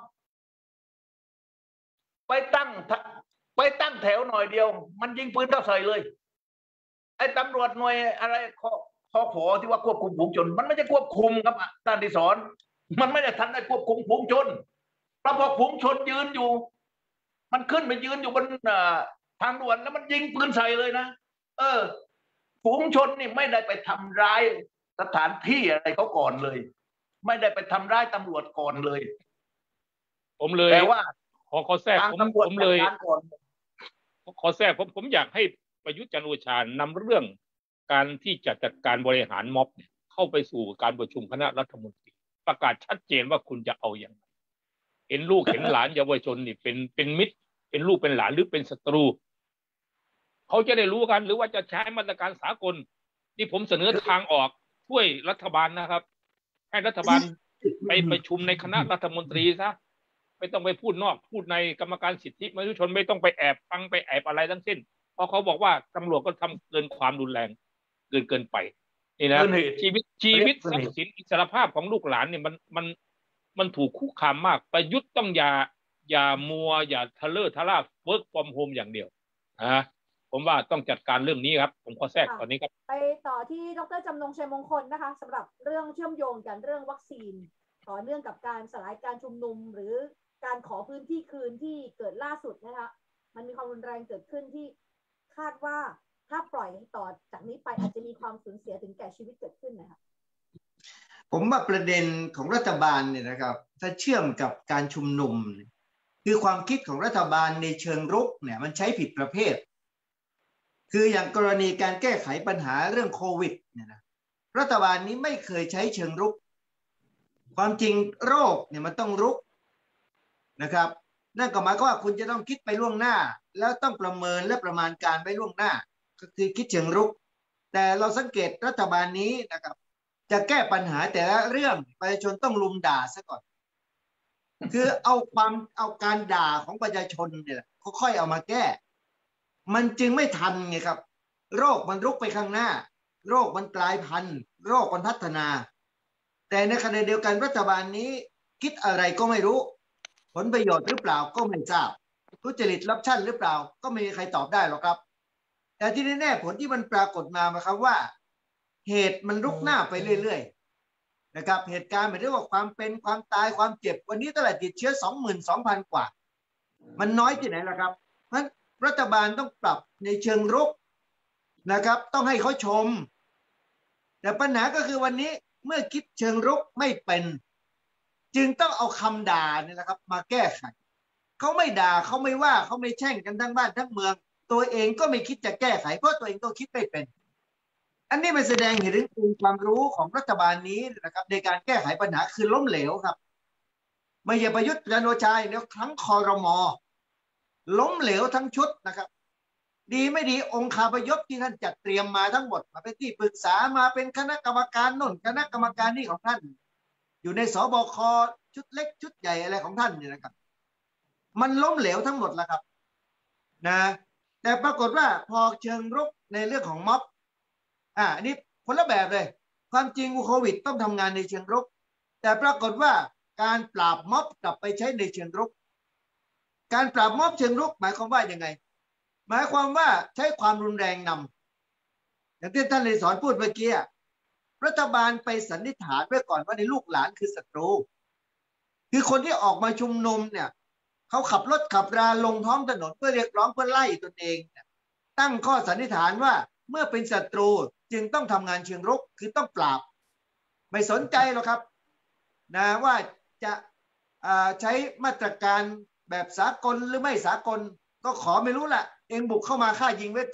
ไปตั้งไปตั้งแถวหน่อยเดียวมันยิงปืนเข้าใส่เลยไอ้ตำรวจหน่วยอะไรคอคอขอที่ว่าควบคุมฝูงชนมันไม่ใช่ควบคุมครับท่านที่สอนมันไม่ได้ทันได้ควบคุมฝูงชนเพราะพอฝูงชนยืนอยู่มันขึ้นไปยืนอยู่บนทางด่วนแล้วมันยิงปืนใส่เลยนะเออฝูงชนนี่ไม่ได้ไปทำร้ายสถานที่อะไรเขาก่อนเลยไม่ได้ไปทำร้ายตำรวจก่อนเลยผมเลยแต่ว่าขอขอแทรกผมผมเลยขอแทรกผมผมอยากให้ประยุทธ์จันทร์โอชานำเรื่องการที่จะจัดการบริหารม็อบเข้าไปสู่การประชุมคณะรัฐมนตรีประกาศชัดเจนว่าคุณจะเอาอย่างไรเห็นลูกเห็นหลานเยาวชนนี่เป็นเป็นมิตรเป็นลูกเป็นหลานหรือเป็นศัตรูเขาจะได้รู้กันหรือว่าจะใช้มาตรการสากลที่ผมเสนอทางออกช่วยรัฐบาลนะครับให้รัฐบาลไปประชุมในคณะรัฐมนตรีซะไม่ต้องไปพูดนอกพูดในกรรมการสิทธิมนุษยชนไม่ต้องไปแอบฟังไปแอบอะไรทั้งสิ้นเพราะเขาบอกว่าตำรวจก็ทำเกินความรุนแรงเกินเกินไปนี่นะชีวิตชีวิตทรัพย์สินอิสรภาพของลูกหลานเนี่ยมันมันมันถูกคุกคามมากประยุทธ์ต้องอย่าอย่ามัวอย่าทะเลาะทะล่าเวิร์กฟอร์มโฮมอย่างเดียวนะผมว่าต้องจัดการเรื่องนี้ครับผมขอแทรกตอนนี้ครับไปต่อที่ดร.จำนงชัยมงคลนะคะสำหรับเรื่องเชื่อมโยงกันเรื่องวัคซีนต่อเนื่องกับการสลายการชุมนุมหรือการขอพื้นที่คืนที่เกิดล่าสุดนะคะมันมีความรุนแรงเกิดขึ้นที่คาดว่าถ้าปล่อยต่อจากนี้ไปอาจจะมีความสูญเสียถึงแก่ชีวิตเกิดขึ้นนะคะผมว่าประเด็นของรัฐบาลเนี่ยนะครับถ้าเชื่อมกับการชุมนุมคือความคิดของรัฐบาลในเชิงรุกเนี่ยมันใช้ผิดประเภทคืออย่างกรณีการแก้ไขปัญหาเรื่องโควิดเนี่ยนะรัฐบาลนี้ไม่เคยใช้เชิงรุกความจริงโรคเนี่ยมันต้องรุกนะครับนั่นก็หมายความว่าคุณจะต้องคิดไปล่วงหน้าแล้วต้องประเมินและประมาณการไปล่วงหน้าก็คือคิดเชิงรุกแต่เราสังเกตรัฐบาลนี้นะครับจะแก้ปัญหาแต่ละเรื่องประชาชนต้องลุมด่าซะก่อนคือเอาความเอาการด่าของประชาชนเนี่ยค่อยๆเอามาแก้มันจึงไม่ทันไงครับโรคมันรุกไปข้างหน้าโรคมันกลายพันธุ์โรคมันพัฒนาแต่ในขณะเดียวกันรัฐบาลนี้คิดอะไรก็ไม่รู้ผลประโยชน์หรือเปล่าก็ไม่ทราบทุจริตลับชั่นหรือเปล่าก็ไม่มีใครตอบได้หรอกครับแต่ที่แน่ๆผลที่มันปรากฏมาหมายความว่าเหตุมันรุกหน้าไปเรื่อยๆนะครับเหตุการณ์หมายถึงว่าความเป็นความตายความเจ็บวันนี้ตลาดติดเชื้อ สองหมื่นสองพัน กว่ามันน้อยที่ไหนล่ะครับเพราะรัฐบาลต้องปรับในเชิงรุกนะครับต้องให้เขาชมแต่ปัญหาก็คือวันนี้เมื่อคิดเชิงรุกไม่เป็นจึงต้องเอาคำด่านี่แหละครับมาแก้ไขเขาไม่ด่าเขาไม่ว่าเขาไม่แช่งกันทั้งบ้านทั้งเมืองตัวเองก็ไม่คิดจะแก้ไขเพราะตัวเองก็คิดไม่เป็นอันนี้มันแสดงเห็นถึงองค์ความรู้ของรัฐบาลนี้นะครับในการแก้ไขปัญหาคือล้มเหลวครับไม่ใช่ประยุทธ์จันทร์โอชาเนี่ยทั้งครม.ล้มเหลวทั้งชุดนะครับดีไม่ดีองค์คาพยพที่ท่านจัดเตรียมมาทั้งหมดมาเป็นที่ปรึกษามาเป็นคณะกรรมการโน่นคณะกรรมการนี่ของท่านอยู่ในสบคชุดเล็กชุดใหญ่อะไรของท่านเนี่ยนะครับมันล้มเหลวทั้งหมดแล้วครับนะแต่ปรากฏว่าพอเชิงรุกในเรื่องของม็อบอ่าอันนี้คนละแบบเลยความจริงโควิดต้องทำงานในเชิงรุกแต่ปรากฏว่าการปราบม็อบกลับไปใช้ในเชิงรุกการปราบม็อบเชิงรุกหมายความว่ายังไงหมายความว่าใช้ความรุนแรงนำอย่างที่ท่านเลยสอนพูดเมื่อกี้รัฐบาลไปสันนิษฐานไว้ก่อนว่าในลูกหลานคือศัตรูคือคนที่ออกมาชุมนุมเนี่ยเขาขับรถขับราลงท้องถนนเพื่อเรียกร้องเพื่อไล่ตนเองตั้งข้อสันนิษฐานว่าเมื่อเป็นศัตรูจึงต้องทำงานเชิงรุกคือต้องปราบไม่สนใจหรอกครับนะว่าจะใช้มาตรการแบบสากลหรือไม่สากลก็ขอไม่รู้แหละเองบุกเข้ามาฆ่ายิงไว้ก่อน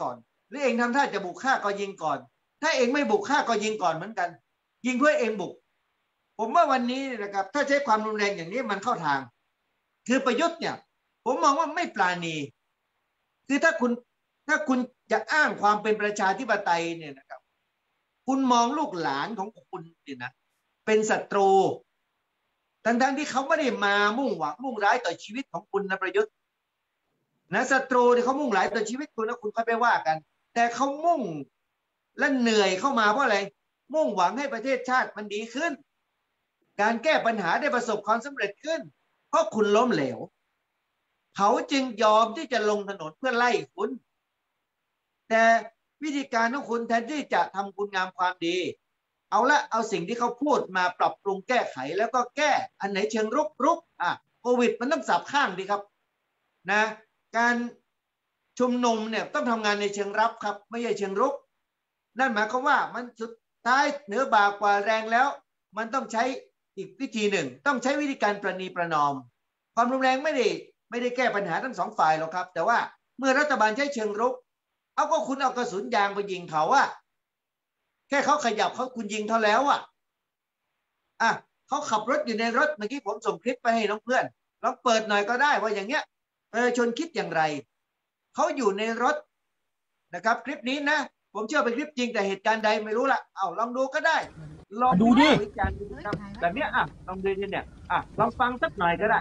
หรือเองทำท่าจะบุกฆ่าก็ยิงก่อนถ้าเองไม่บุกฆ่าก็ยิงก่อนเหมือนกันยิงเพื่อเองบุกผมว่าวันนี้นะครับถ้าใช้ความรุนแรงอย่างนี้มันเข้าทางคือประยุทธ์เนี่ยผมมองว่าไม่ปราณีคือถ้าคุณถ้าคุณจะอ้างความเป็นประชาธิปไตยเนี่ยนะครับคุณมองลูกหลานของคุณเนี่ยนะเป็นศัตรูทั้งๆที่เขาไม่ได้มามุ่งหวังมุ่งร้ายต่อชีวิตของคุณนะประยุทธ์นะศัตรูที่เขามุ่งร้ายต่อชีวิตคุณนะคุณค่อยไปว่ากันแต่เขามุ่งและเหนื่อยเข้ามาเพราะอะไรมุ่งหวังให้ประเทศชาติมันดีขึ้นการแก้ปัญหาได้ประสบความสำเร็จขึ้นเพราะคุณล้มเหลวเขาจึงยอมที่จะลงถนนเพื่อไล่คุณแต่วิธีการของคุณแทนที่จะทำคุณงามความดีเอาละเอาสิ่งที่เขาพูดมาปรับปรุงแก้ไขแล้วก็แก้อันไหนเชิงรุกรุกอ่ะโควิดมันต้องสับข้างดีครับนะการชุมนุมเนี่ยต้องทำงานในเชิงรับครับไม่ใช่เชิงรุกนั่นหมายความว่ามันสุดท้ายเหนือบ่ากว่าแรงแล้วมันต้องใช้อีกวิธีหนึ่งต้องใช้วิธีการประนีประนอมความรุนแรงไม่ได้ไม่ได้แก้ปัญหาทั้งสองฝ่ายหรอกครับแต่ว่าเมื่อรัฐบาลใช้เชิงรุกเอาก็คุณเอากระสุนยางไปยิงเขาอะแค่เขาขยับเขาคุณยิงเขาแล้วอะอ่ะเขาขับรถอยู่ในรถเมื่อกี้ผมส่งคลิปไปให้น้องเพื่อนลองเปิดหน่อยก็ได้ว่าอย่างเงี้ยประชาชนคิดอย่างไรเขาอยู่ในรถนะครับคลิปนี้นะผมเชื่อเป็นคลิปจริงแต่เหตุการณ์ใดไม่รู้ละเอาลองดูก็ได้ลองดูดิวิจารณ์ดูครับแบบนี้อ่ะลองดูดิเนี่ยอ่ะลองฟังสักหน่อยก็ได้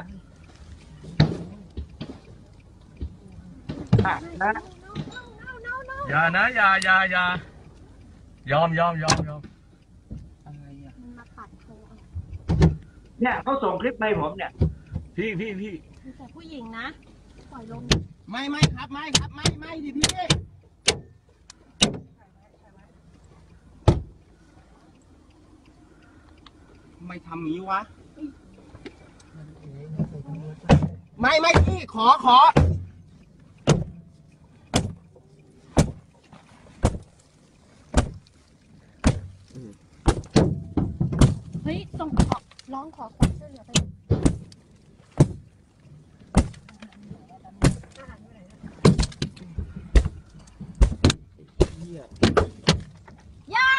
อ่ะนะอย่านะอย่าอย่าอย่ายอมยอมยอมยอมอะไรอ่ะเนี่ยเขาส่งคลิปมาให้ผมเนี่ยพี่พี่พี่มีแต่ผู้หญิงนะปล่อยลงไม่ไม่ครับไม่ครับไม่ไม่ดิพี่ไม่ทำงี้วะไม่ไม่พี่ขอขอเฮ้ยส่งขอร้องขอความช่วยเหลือไปอย่า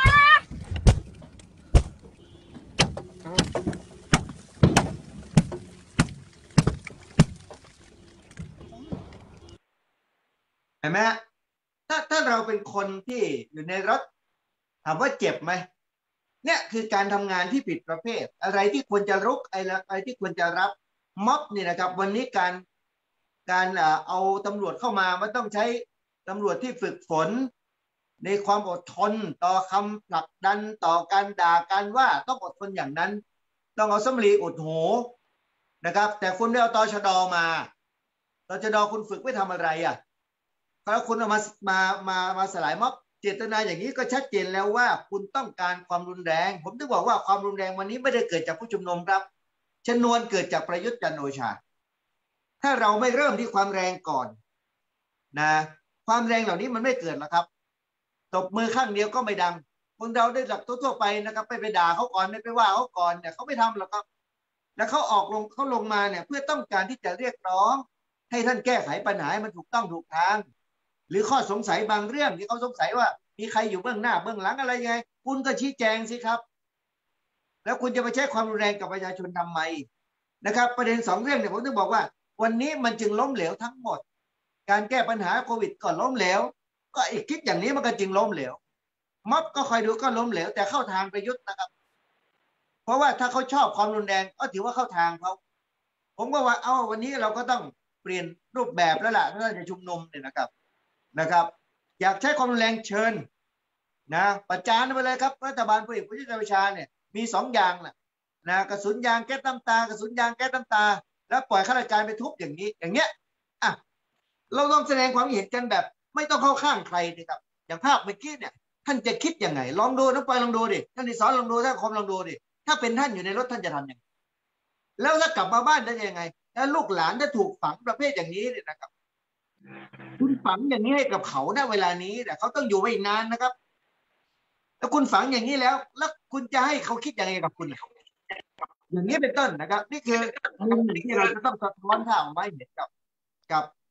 เห็นไหมฮะถ้าถ้าเราเป็นคนที่อยู่ในรถถามว่าเจ็บไหมเนี่ยคือการทำงานที่ผิดประเภทอะไรที่ควรจะรุกอะไรที่ควรจะรับม็อบนี่นะครับวันนี้การการเอาตำรวจเข้ามามันต้องใช้ตำรวจที่ฝึกฝนในความอดทนต่อคำผลักดันต่อการด่าการว่าต้องอดทนอย่างนั้นต้องเอาสำลีอุดหูนะครับแต่คุณได้เอาตชดมาตชดคุณฝึกไว้ทำอะไรอ่ะแล้วคุณเอามามามามาสลายม็อบเจตนาอย่างนี้ก็ชัดเจนแล้วว่าคุณต้องการความรุนแรงผมถึงบอกว่าความรุนแรงวันนี้ไม่ได้เกิดจากผู้ชุมนุมครับชนวนเกิดจากประยุทธ์จันทร์โอชาถ้าเราไม่เริ่มที่ความแรงก่อนนะความแรงเหล่านี้มันไม่เกิดหรอกครับตบมือข้างเดียวก็ไม่ดังคนเราได้หลักทั่วๆไปนะครับไปไปด่าเขาก่อนไม่ไปว่าเขาก่อนเนี่ยเขาไม่ทำหรอกครับแล้วเขาออกลงเขาลงมาเนี่ยเพื่อต้องการที่จะเรียกร้องให้ท่านแก้ไขปัญหามันถูกต้องถูกทางหรือข้อสงสัยบางเรื่องที่เขาสงสัยว่ามีใครอยู่เบื้องหน้าเบื้องหลังอะไรไงคุณก็ชี้แจงสิครับแล้วคุณจะไปใช้ความรุนแรงกับประชาชนทำไมนะครับประเด็นสองเรื่องเนี่ยผมต้องบอกว่าวันนี้มันจึงล้มเหลวทั้งหมดการแก้ปัญหาโควิดก็ล้มเหลวก็อีกคิดอย่างนี้มันก็จึงล้มเหลวม็อบก็คอยดูก็ล้มเหลวแต่เข้าทางประยุทธ์นะครับเพราะว่าถ้าเขาชอบความรุนแรงก็ถือว่าเข้าทางเขาผมก็ว่าเอาวันนี้เราก็ต้องเปลี่ยนรูปแบบแล้วล่ะถ้าเราจะชุมนุมเนี่ยนะครับนะครับอยากใช้ความรุนแรงเชิญนะประจานไปเลยครับรัฐบาลพลเอกประยุทธ์จันทร์โอชาเนี่ยมีสองอย่างนะนะกระสุนยางแก๊สน้ำตากระสุนยางแก๊สน้ำตาแล้วปล่อยข้าราชการไปทุบอย่างนี้อย่างเงี้ยอ่ะเราต้องแสดงความเห็นกันแบบไม่ต้องเข้าข้างใครนะครับอย่างภาพเมื่อกี้เนี่ยท่านจะคิดยังไงลองดูน้องปอยลองดูดิท่านที่สอนลองดูท่านคมลองดูดิถ้าเป็นท่านอยู่ในรถท่านจะทำยังไงแล้วถ้ากลับมาบ้านได้ยังไงถ้าลูกหลานถ้าถูกฝังประเภทอย่างนี้เนี่ยนะครับคุณฝังอย่างนี้ให้กับเขาณเวลานี้แต่เขาต้องอยู่ไว้อีกนานนะครับแล้วคุณฝังอย่างนี้แล้วแล้วคุณจะให้เขาคิดยังไงกับคุณอย่างนี้เป็นต้นนะครับนี่คือมุมหนึ่งที่เราจะต้องสะท้อนข่าวไว้เห็นกับกับ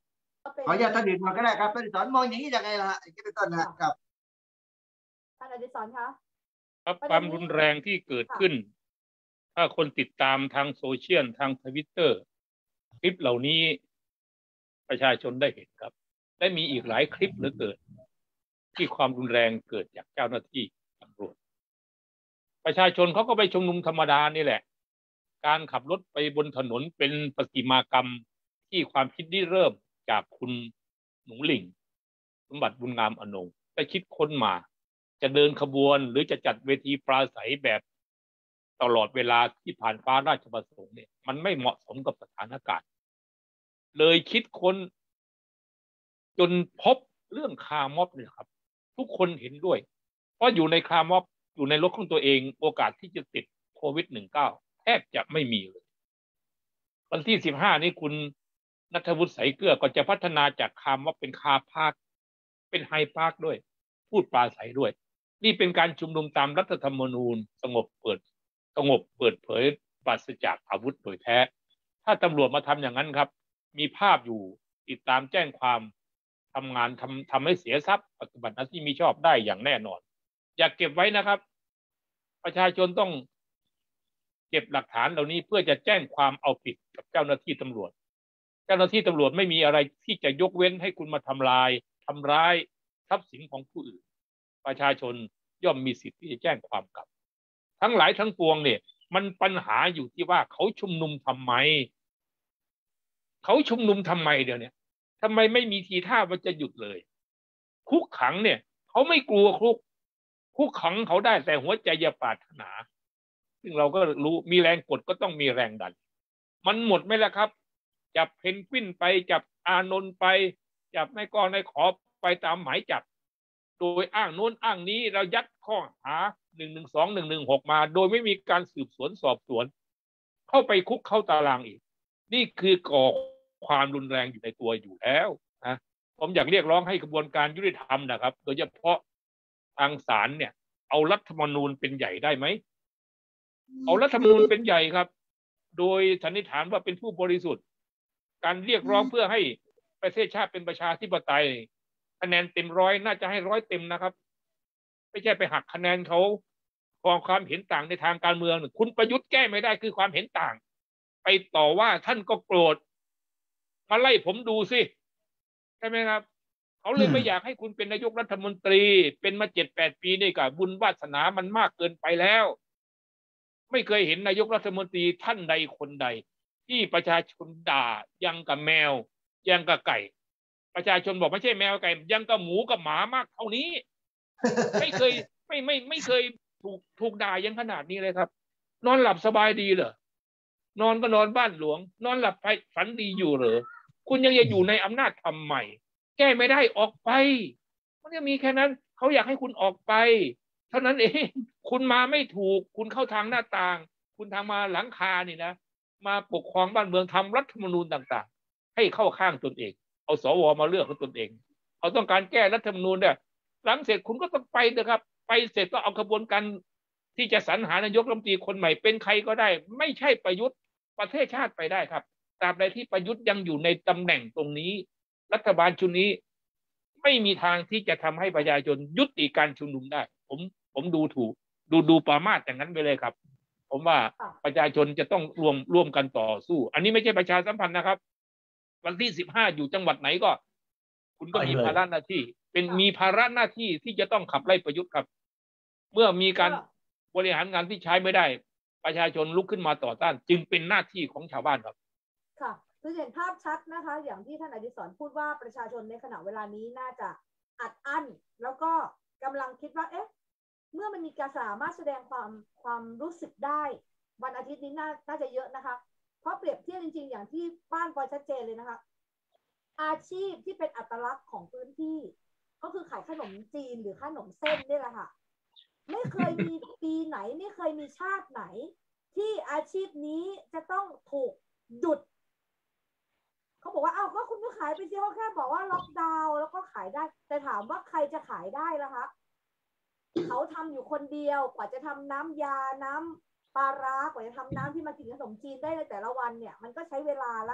ขออนุญาตท่านอื่นมาก็ได้ครับท่านอดิศรมองอย่างนี้ยังไงล่ะฮะอย่างนี้เป็นต้นนะครับท่านอดิศรคะครับความรุนแรงที่เกิดขึ้นถ้าคนติดตามทางโซเชียลทางทวิตเตอร์คลิปเหล่านี้ประชาชนได้เห็นครับได้มีอีกหลายคลิปเหลือเกินที่ความรุนแรงเกิดจากเจ้าหน้าที่ตำรวจประชาชนเขาก็ไปชุมนุมธรรมดานี่แหละการขับรถไปบนถนนเป็นประติมากรรมที่ความคิดที่เริ่มจากคุณหนูหลิ่งสมบัติบุญงามอนงได้คิดค้นมาจะเดินขบวนหรือจะจัดเวทีปราศัยแบบตลอดเวลาที่ผ่านฟ้าราชประสงค์เนี่ยมันไม่เหมาะสมกับสถานการณ์เลยคิดค้นจนพบเรื่องคาร์ม็อบเนี่ยครับทุกคนเห็นด้วยเพราะอยู่ในคาร์ม็อบอยู่ในรถของตัวเองโอกาสที่จะติดโควิด สิบเก้า แทบจะไม่มีเลยวันที่สิบห้านี้คุณณัฐวุฒิ ใสเกลือก็จะพัฒนาจากคาร์ม็อบเป็นคาร์พาร์คเป็นไฮพาร์คด้วยพูดปราศัยด้วยนี่เป็นการชุมนุมตามรัฐธรรมนูญสงบเปิดสงบเปิดเผยปราศจากอาวุธโดยแท้ถ้าตำรวจมาทำอย่างนั้นครับมีภาพอยู่ติดตามแจ้งความทำงานทำทำให้เสียทรัพย์ปฏิบัติหน้าที่มิชอบได้อย่างแน่นอนอย่าเก็บไว้นะครับประชาชนต้องเก็บหลักฐานเหล่านี้เพื่อจะแจ้งความเอาผิดกับเจ้าหน้าที่ตำรวจเจ้าหน้าที่ตำรวจไม่มีอะไรที่จะยกเว้นให้คุณมาทำลายทำร้ายทรัพย์สินของผู้อื่นประชาชนย่อมมีสิทธิ์ที่จะแจ้งความกลับทั้งหลายทั้งปวงเนี่ยมันปัญหาอยู่ที่ว่าเขาชุมนุมทำไมเขาชุมนุมทำไมเดี๋ยวนี้ทำไมไม่มีทีท่าว่าจะหยุดเลยคุกขังเนี่ยเขาไม่กลัวคุกคุกขังเขาได้แต่หัวใจอย่าปรารถนาซึ่งเราก็รู้มีแรงกดก็ต้องมีแรงดันมันหมดไหมล่ะครับจับเพนกวินไปจับอานนท์ไปจับนายกรนายขอไปตามหมายจับโดยอ้างโน้นอ้างนี้เรายัดข้อหาหนึ่งหนึ่งสองหนึ่งหนึ่งหกมาโดยไม่มีการสืบสวนสอบสวนเข้าไปคุกเข้าตารางอีกนี่คือก่อความรุนแรงอยู่ในตัวอยู่แล้วนะผมอยากเรียกร้องให้กระบวนการยุติธรรมนะครับโดยเฉพาะทางศาลเนี่ยเอารัฐธรรมนูญเป็นใหญ่ได้ไหมเอารัฐธรรมนูญเป็นใหญ่ครับโดยสันนิษฐานว่าเป็นผู้บริสุทธิ์การเรียกร้องเพื่อให้ประเทศชาติเป็นประชาธิปไตยคะแนนเต็มร้อยน่าจะให้ร้อยเต็มนะครับไม่ใช่ไปหักคะแนนเขาความความเห็นต่างในทางการเมืองคุณประยุทธ์แก้ไม่ได้คือความเห็นต่างไปต่อว่าท่านก็โกรธมาไล่ผมดูสิใช่ไหมครับเขาเลยไม่อยากให้คุณเป็นนายกรัฐมนตรีเป็นมาเจ็ดแปดปีนี่ก็บุญวาสนามันมากเกินไปแล้วไม่เคยเห็นนายกรัฐมนตรีท่านใดคนใดที่ประชาชนด่ายังกับแมวยังกับไก่ประชาชนบอกไม่ใช่แมวไก่ยังกับหมูกับหมามากเท่านี้ไม่เคยไม่ไม่ไม่เคยถูกถูกด่ายังขนาดนี้เลยครับนอนหลับสบายดีเหรอนอนก็นอนบ้านหลวงนอนหลับไปฝันดีอยู่เหรอคุณยังจะอยู่ในอำนาจทำไมแก้ไม่ได้ออกไปมันจะมีแค่นั้นเขาอยากให้คุณออกไปเท่านั้นเองคุณมาไม่ถูกคุณเข้าทางหน้าต่างคุณทางมาหลังคานี่นะมาปกครองบ้านเมืองทำรัฐธรรมนูญต่างๆให้เข้าข้างตนเองเอาสวมาเลือกของตนเองเขาต้องการแก้รัฐธรรมนูญเนี่ยหลังเสร็จคุณก็ต้องไปนะครับไปเสร็จก็เอากระบวนการที่จะสรรหานายกรัฐมนตรีคนใหม่เป็นใครก็ได้ไม่ใช่ประยุทธ์ประเทศชาติไปได้ครับตราบใดที่ประยุทธ์ยังอยู่ในตำแหน่งตรงนี้รัฐบาลชุดนี้ไม่มีทางที่จะทำให้ประชาชนยุติการชุมนุมได้ผมผมดูถูกดูดูประมาทอย่างนั้นไปเลยครับผมว่าประชาชนจะต้องรวมร่วมกันต่อสู้อันนี้ไม่ใช่ประชาสัมพันธ์นะครับวันที่สิบห้าอยู่จังหวัดไหนก็คุณก็มีภาระหน้าที่เป็นมีภาระหน้าที่ที่จะต้องขับไล่ประยุทธ์ครับเมื่อมีการบริหารงานที่ใช้ไม่ได้ประชาชนลุกขึ้นมาต่อต้านจึงเป็นหน้าที่ของชาวบ้านครับค่ะคือเห็นภาพชัดนะคะอย่างที่ท่านอดิศรพูดว่าประชาชนในขณะเวลานี้น่าจะอัดอั้นแล้วก็กำลังคิดว่าเอ๊ะเมื่อมันมีการสามารถแสดงความความรู้สึกได้วันอาทิตย์นี้น่าน่าจะเยอะนะคะเพราะเปรียบเทียบจริงๆอย่างที่บ้านปอยชัดเจนเลยนะคะอาชีพที่เป็นอัตลักษณ์ของพื้นที่ก็คือขายขนมจีนหรือขนมเส้นนี่แหละค่ะไม่เคยมีปีไหนไม่เคยมีชาติไหนที่อาชีพนี้จะต้องถูกหยุดเขาบอกว่าอ้าวก็คุณก็ขายไปสิเขาแค่บอกว่าล็อกดาวน์แล้วก็ขายได้แต่ถามว่าใครจะขายได้ล่ะคะเขาทำอยู่คนเดียวกว่าจะทำน้ำยาน้ำปลาร้ากว่าจะทำน้ำที่มากินขนมจีนได้ในแต่ละวันเนี่ยมันก็ใช้เวลาละ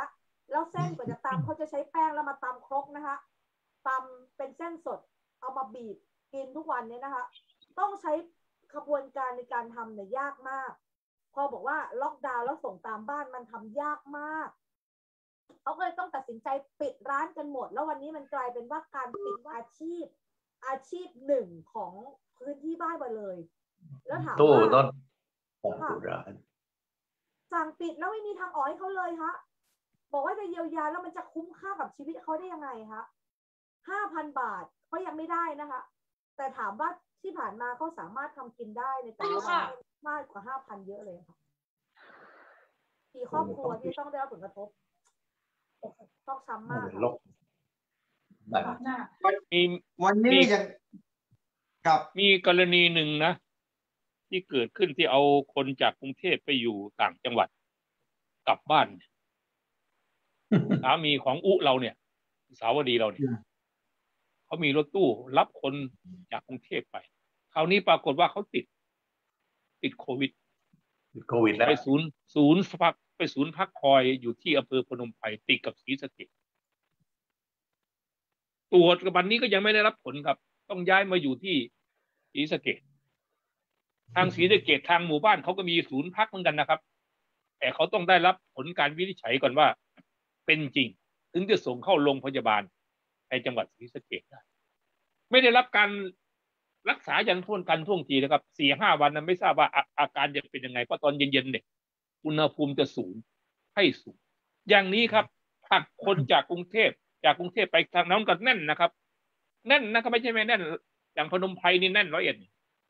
แล้วเส้นกว่าจะตำเขาจะใช้แป้งแล้วมาตำครกนะคะตำเป็นเส้นสดเอามาบีบกินทุกวันนี้นะคะต้องใช้ขบวนการในการทำเนี่ยยากมากพอบอกว่าล็อกดาวน์แล้วส่งตามบ้านมันทำยากมากเขาก็เลยต้องตัดสินใจปิดร้านกันหมดแล้ววันนี้มันกลายเป็นว่าการปิดอาชีพอาชีพหนึ่งของพื้นที่บ้านมาเลยแล้วถามว่าสั่งปิดแล้วไม่มีทางออกให้เขาเลยฮะบอกว่าจะเยียวยาแล้วมันจะคุ้มค่ากับชีวิตเขาได้ยังไงคะห้าพันบาทเขายังไม่ได้นะคะแต่ถามว่าที่ผ่านมาเขาสามารถทำกินได้ในแต่ละวันมากกว่าห้าพันเยอะเลยค่ะมีครอบครัวที่ต้องได้รับผลกระทบต้องช้ำมากมีวันนี้ยังกับมีกรณีหนึ่งนะที่เกิดขึ้นที่เอาคนจากกรุงเทพไปอยู่ต่างจังหวัดกลับบ้านสามีของอุเราเนี่ยสาวดีเราเนี่ยเขามีรถตู้รับคนจากกรุงเทพไปคราวนี้ปรากฏว่าเขาติดติดโควิดติดโควิดแล้วไปศูนย์ศูนย์พักไปศูนย์พักคอยอยู่ที่อำเภอพนมไพรติดกับศรีสะเกษตรวจกับวันนี้ก็ยังไม่ได้รับผลครับต้องย้ายมาอยู่ที่ศรีสะเกษทางศรีสะเกษทางหมู่บ้านเขาก็มีศูนย์พักเหมือนกันนะครับแต่เขาต้องได้รับผลการวินิจฉัยก่อนว่าเป็นจริงถึงจะส่งเข้าโรงพยาบาลในจังหวัดศรีสะเกษได้ไม่ได้รับการรักษาอย่างท่วงกันท่วงทีนะครับสี่ห้าวันนั้นไม่ทราบว่าอาการจะเป็นยังไงเพราะตอนเย็นๆเนี่ยอุณหภูมิจะสูงให้สูงอย่างนี้ครับผลักคนจากกรุงเทพจากกรุงเทพไปทางนั้นก็แน่นนะครับแน่นนะครับไม่ใช่ไม่แน่นอย่างพนมไพรนี่แน่นร้อยเอ็ด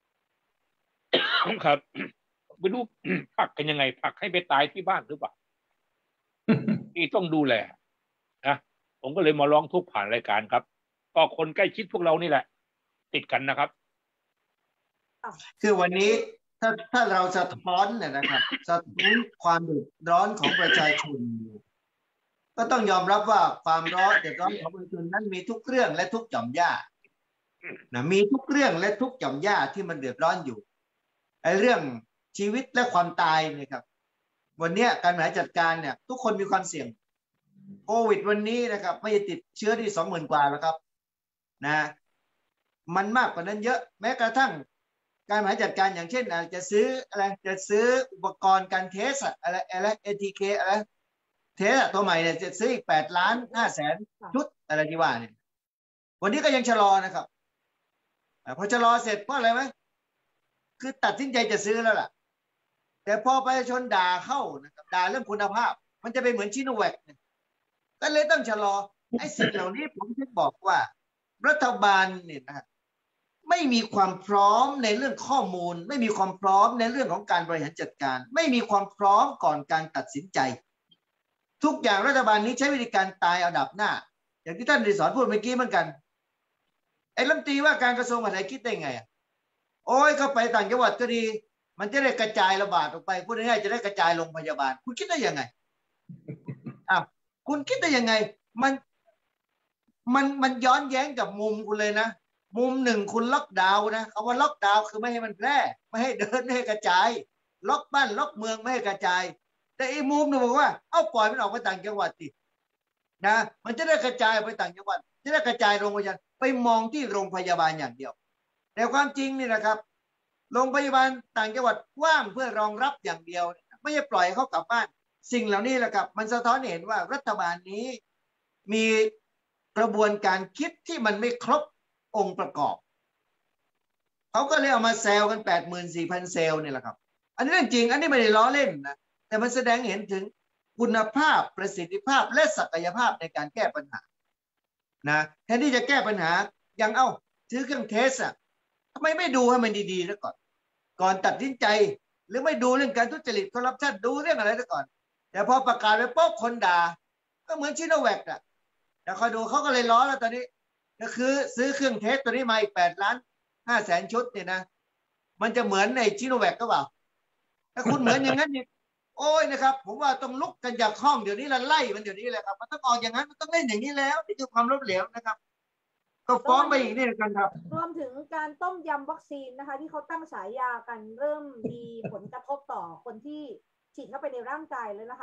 ครับไม่รู้ผลักกันยังไงผลักให้ไปตายที่บ้านหรือเปล่านี่ต้องดูแลนะผมก็เลยมาร้องทุกข์ผ่านรายการครับก็คนใกล้ชิดพวกเรานี่แหละติดกันนะครับคือวันนี้ถ้าถ้าเราสะท้อนเนี่ยนะครับสะท้อนความเดือดร้อนของประชาชนก็ต้องยอมรับว่าความร้อนเดือดร้อนของประชาชนนั้นมีทุกเรื่องและทุกหย่อมย่านะมีทุกเรื่องและทุกหย่อมย่าที่มันเดือดร้อนอยู่ไอ้เรื่องชีวิตและความตายเนี่ยครับวันนี้การบริหารจัดการเนี่ยทุกคนมีความเสี่ยงโควิดวันนี้นะครับไม่ได้ติดเชื้อที่สองหมื่นกว่าแล้วครับนะมันมากกว่านั้นเยอะแม้กระทั่งการบริหารจัดการอย่างเช่นจะซื้ออะไรจะซื้ออุปกรณ์การเทสอะไรอะไร เอ ที เค อะไรเทสตัวใหม่เนี่ยจะซื้ออีกแปดล้านห้าแสนชุดอะไรที่ว่าเนี่ยวันนี้ก็ยังชะลอนะครับพอชะลอเสร็จเพราะอะไรไหมคือตัดสินใจจะซื้อแล้วล่ะแต่พอประชาชนด่าเข้านะครับด่าเรื่องคุณภาพมันจะเป็นเหมือนชิโนแวคก็เลยต้องชะลอไอ้สิ่งเหล่านี้ผมถึงบอกว่ารัฐบาลเนี่ยนะไม่มีความพร้อมในเรื่องข้อมูลไม่มีความพร้อมในเรื่องของการบริหารจัดการไม่มีความพร้อมก่อนการตัดสินใจทุกอย่างรัฐบาลนี้ใช้วิธีการตายเอาดับหน้าอย่างที่ท่านดิศรพูดเมื่อกี้เหมือนกันไอ้รัฐมนตรีว่าการกระทรวงมหาดไทยคิดได้ไงโอ้ยเข้าไปต่างจังหวัดก็ดีมันจะได้กระจายระบาดออกไปพูดง่ายๆจะได้กระจายโรงพยาบาลคุณคิดได้ยังไงอ้าวคุณคิดได้ยังไงมันมันมันย้อนแย้งกับมุมคุณเลยนะมุมหนึ่งคุณล็อกดาวน์นะคำว่าล็อกดาวน์คือไม่ให้มันแพร่ไม่ให้เดินไม่ให้กระจายล็อกบ้านล็อกเมืองไม่ให้กระจายแต่อีกมุมหนึ่งบอกว่าเอาปล่อยมันออกไปต่างจังหวัดสินะมันจะได้กระจายไปต่างจังหวัดจะได้กระจายโรงพยาบาลไปมองที่โรงพยาบาลอย่างเดียวแต่ความจริงนี่นะครับโรงพยาบาลต่างจังหวัดว่างเพื่อรองรับอย่างเดียวไม่ใช่ปล่อยเขากลับบ้านสิ่งเหล่านี้แหละครับมันสะท้อนเห็นว่ารัฐบาลนี้มีกระบวนการคิดที่มันไม่ครบองค์ประกอบเขาก็เลยเอามาแซลกัน แปดหมื่นสี่พัน เซลล์นี่แหละครับอันนี้เรื่องจริงอันนี้ไม่ได้ล้อเล่นนะแต่มันแสดงเห็นถึงคุณภาพประสิทธิภาพและศักยภาพในการแก้ปัญหานะแทนที่จะแก้ปัญหายังเอ้าซื้อเครื่องเทสอะทำไมไม่ดูให้มันดีๆซะก่อนก่อนตัดสินใจหรือไม่ดูเรื่องการทุจริตคอร์รัปชันดูเรื่องอะไรซะก่อนแต่พอประกาศไปปุ๊บคนด่าก็เหมือนชิโนแวคอะแต่คอยดูเขาก็เลยล้อแล้วตอนนี้ก็คือซื้อเครื่องเทสตัวนี้มาอีกแปดล้านห้าแสนชุดเนี่ยนะมันจะเหมือนในชิโนแวคก็เปล่าถ้าคุณเหมือนอย่างนั้นเนี่ยโอ้ยนะครับผมว่าต้องลุกกันจากห้องเดี๋ยวนี้ละไล่มันเดี๋ยวนี้เลยครับมันต้องออกอย่างนั้นมันต้องเล่นอย่างนี้แล้วนี่คือความล้มเหลวนะครับก็ฟ้องไปอีกนี่กันครับรวมถึงการต้มยำวัคซีนนะคะที่เขาตั้งฉายากันเริ่มมีผลกระทบต่อคนที่ฉีดเข้าไปในร่างกายเลยนะคะ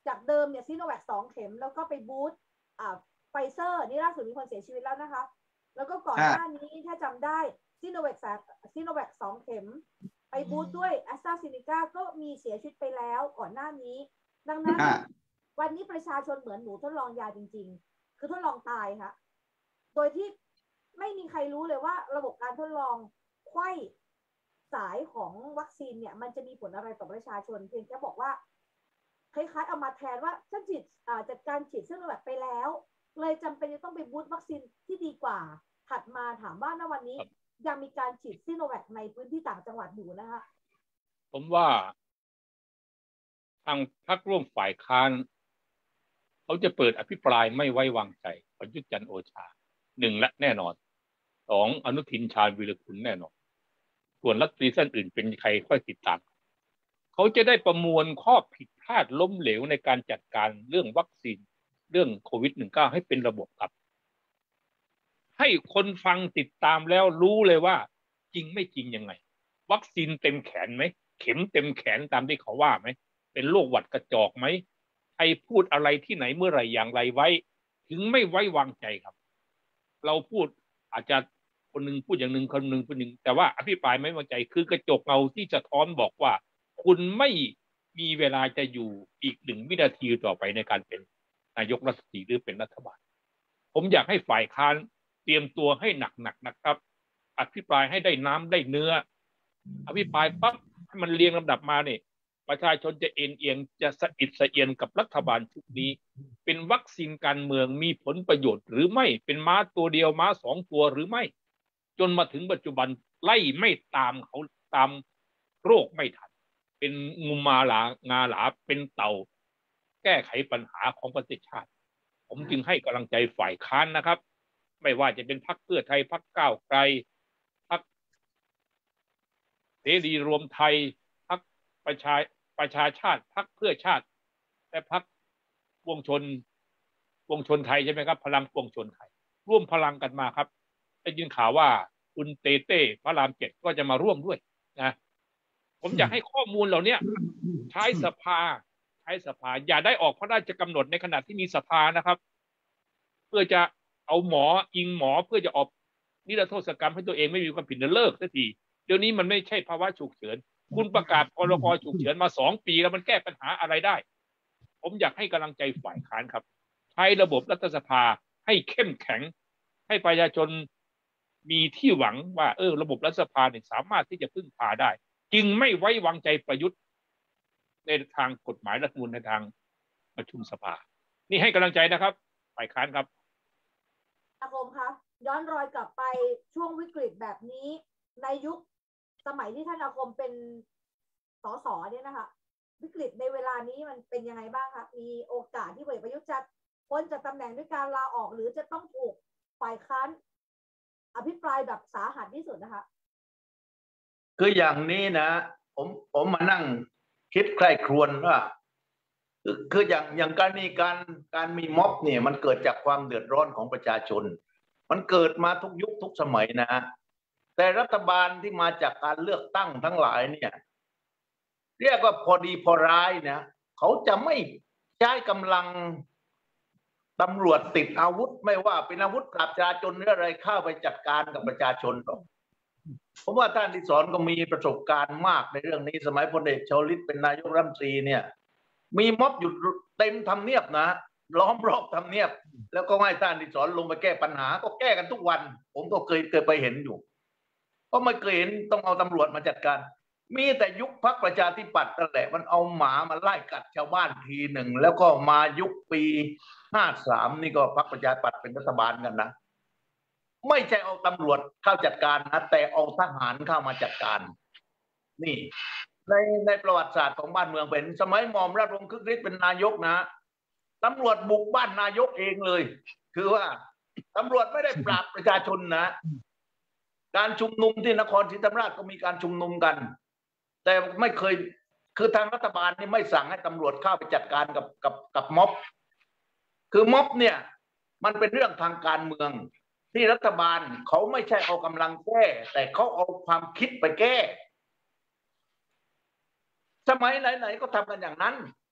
จากเดิมเนี่ยซิโนแวคสองเข็มแล้วก็ไปบูสต์อ่าไฟเซอร์นี่ล่าสุดมีคนเสียชีวิตแล้วนะคะแล้วก็ก่อนหน้านี้ถ้าจำได้ซิโนแวคซิโนแวคสองเข็มไปบูสต์ด้วยแอสตราเซเนกาก็มีเสียชีวิตไปแล้วก่อนหน้านี้ดังนั้นวันนี้ประชาชนเหมือนหนูทดลองยาจริงๆคือทดลองตายค่ะโดยที่ไม่มีใครรู้เลยว่าระบบการทดลองไขว้สายของวัคซีนเนี่ยมันจะมีผลอะไรต่อประชาชนเพียงแค่บอกว่าคล้ายๆเอามาแทนว่าฉันฉีดจัดการฉีดซิโนแวคไปแล้วเลยจำเป็นจะต้องไปบูสต์วัคซีนที่ดีกว่าถัดมาถามว่าณวันนี้ยังมีการฉีดซิโนแวคในพื้นที่ต่างจังหวัดอยู่นะคะผมว่าทางพรรคร่วมฝ่ายค้านเขาจะเปิดอภิปรายไม่ไว้วางใจประยุทธ์จันทร์โอชาหนึ่งและแน่นอนสองอนุทินชาญวีรกุลแน่นอนส่วนรัฐมนตรีท่านอื่นเป็นใครค่อยติดตามเขาจะได้ประมวลข้อผิดพลาดล้มเหลวในการจัดการเรื่องวัคซีนเรื่องโควิด สิบเก้า ให้เป็นระบบครับให้คนฟังติดตามแล้วรู้เลยว่าจริงไม่จริงยังไงวัคซีนเต็มแขนไหมเข็มเต็มแขนตามที่เขาว่าไหมเป็นโรคหวัดกระจอกไหมใครพูดอะไรที่ไหนเมื่อไหร่อย่างไรไว้ถึงไม่ไว้วางใจครับเราพูดอาจจะคนหนึ่งพูดอย่างหนึ่งคนหนึ่งพูดหนึ่งแต่ว่าอภิปรายไม่วางใจคือกระจกเงาที่สะท้อนบอกว่าคุณไม่มีเวลาจะอยู่อีกหนึ่งวินาทีต่อไปในการเป็นนายกรัฐมนตรีหรือเป็นรัฐบาลผมอยากให้ฝ่ายค้านเตรียมตัวให้หนักๆ นะครับอภิปรายให้ได้น้ำได้เนื้ออภิปรายปั๊บให้มันเรียงลำดับมาเนี่ยประชาชนจะเอ็นเอียงจะสะอิดสะเอียนกับรัฐบาลชุดนี้เป็นวัคซีนการเมืองมีผลประโยชน์หรือไม่เป็นม้าตัวเดียวม้าสองตัวหรือไม่จนมาถึงปัจจุบันไล่ไม่ตามเขาตามโรคไม่ทันเป็นงูมาหลางาหลาเป็นเต่าแก้ไขปัญหาของประเทศชาติผมจึงให้กำลังใจฝ่ายค้านนะครับไม่ว่าจะเป็นพรรคเพื่อไทยพรรคก้าวไกลพรรคเสรีรวมไทยพรรคประชาประชาชาติพรรคเพื่อชาติและพรรคปวงชนปวงชนไทยใช่ไหมครับพลังปวงชนไทยร่วมพลังกันมาครับได้ยินข่าวว่าคุณเต้เต้พระรามเจ็ดก็จะมาร่วมด้วยนะผมอยากให้ข้อมูลเหล่านี้ใช้สภาใช้สภาอย่าได้ออกพระราชกำหนดในขณะที่มีสภานะครับเพื่อจะเอาหมออิงหมอเพื่อจะออกนิรโทษกรรมให้ตัวเองไม่มีความผิดเลิกสักทีเดี๋ยวนี้มันไม่ใช่ภาวะฉุกเฉินคุณประกาศพรกฉุกเฉินมาสองปีแล้วมันแก้ปัญหาอะไรได้ผมอยากให้กำลังใจฝ่ายค้านครับใช้ระบบรัฐสภาให้เข้มแข็งให้ประชาชนมีที่หวังว่าเออระบบรัฐสภาเนี่ยสามารถที่จะพึ่งพาได้จึงไม่ไว้วางใจประยุทธ์ในทางกฎหมายรัฐธรรมนูญในทางประชุมสภานี่ให้กำลังใจนะครับฝ่ายค้านครับอาคมคะย้อนรอยกลับไปช่วงวิกฤตแบบนี้ในยุคสมัยที่ท่านอาคมเป็นสสเนี่ยนะคะวิกฤตในเวลานี้มันเป็นยังไงบ้างคะมีโอกาสที่พลเอกประยุทธ์จะพ้นจากตำแหน่งด้วยการลาออกหรือจะต้องถูกฝ่ายค้านอภิปรายแบบสาหัสที่สุดนะคะคืออย่างนี้นะผมผมมานั่งคิดใคร่ครวญว่าคือคืออย่างอย่างการนี้การการมีม็อบเนี่ยมันเกิดจากความเดือดร้อนของประชาชนมันเกิดมาทุกยุคทุกสมัยนะแต่รัฐบาลที่มาจากการเลือกตั้งทั้งหลายเนี่ยเรียกว่าพอดีพอร้ายนะเขาจะไม่ใช้กำลังตำรวจติดอาวุธไม่ว่าเป็นอาวุธปราบประชาชนหรืออะไรเข้าไปจัดการกับประชาชนหรอกเพราะว่าท่านที่สอนก็มีประสบการณ์มากในเรื่องนี้สมัยพลเอกชวลิตเป็นนายกรัฐมนตรีเนี่ยมีม็อบอยู่เต็มทำเนียบนะล้อมรอบทำเนียบแล้วก็ให้ท่านที่สอนลงไปแก้ปัญหาก็แก้กันทุกวันผมก็เคยเคยไปเห็นอยู่ก็ไม่เคยเห็นต้องเอาตำรวจมาจัดการมีแต่ยุคพรรคประชาธิปัตย์นั่นแหละมันเอาหมามาไล่กัดชาวบ้านทีหนึ่งแล้วก็มายุคปีห้าสามนี่ก็พรรคประชาธิปัตย์เป็นรัฐบาลกันนะไม่ใช่เอาตำรวจเข้าจัดการนะแต่เอาทหารเข้ามาจัดการนี่ในในประวัติศาสตร์ของบ้านเมืองเป็นสมัยหม่อมราชวงศ์คึกฤทธิ์เป็นนายกนะตำรวจบุกบ้านนายกเองเลยคือว่าตำรวจไม่ได้ปราบประชาชนนะการชุมนุมที่นครศรีธรรมราชก็มีการชุมนุมกันแต่ไม่เคยคือทางรัฐบาลนี่ไม่สั่งให้ตำรวจเข้าไปจัดการกับกับกับม็อบคือม็อบเนี่ยมันเป็นเรื่องทางการเมืองที่รัฐบาลเขาไม่ใช่เอากำลังแก้แต่เขาเอาความคิดไปแก้สมัยไหนๆก็ทำกันอย่างนั้น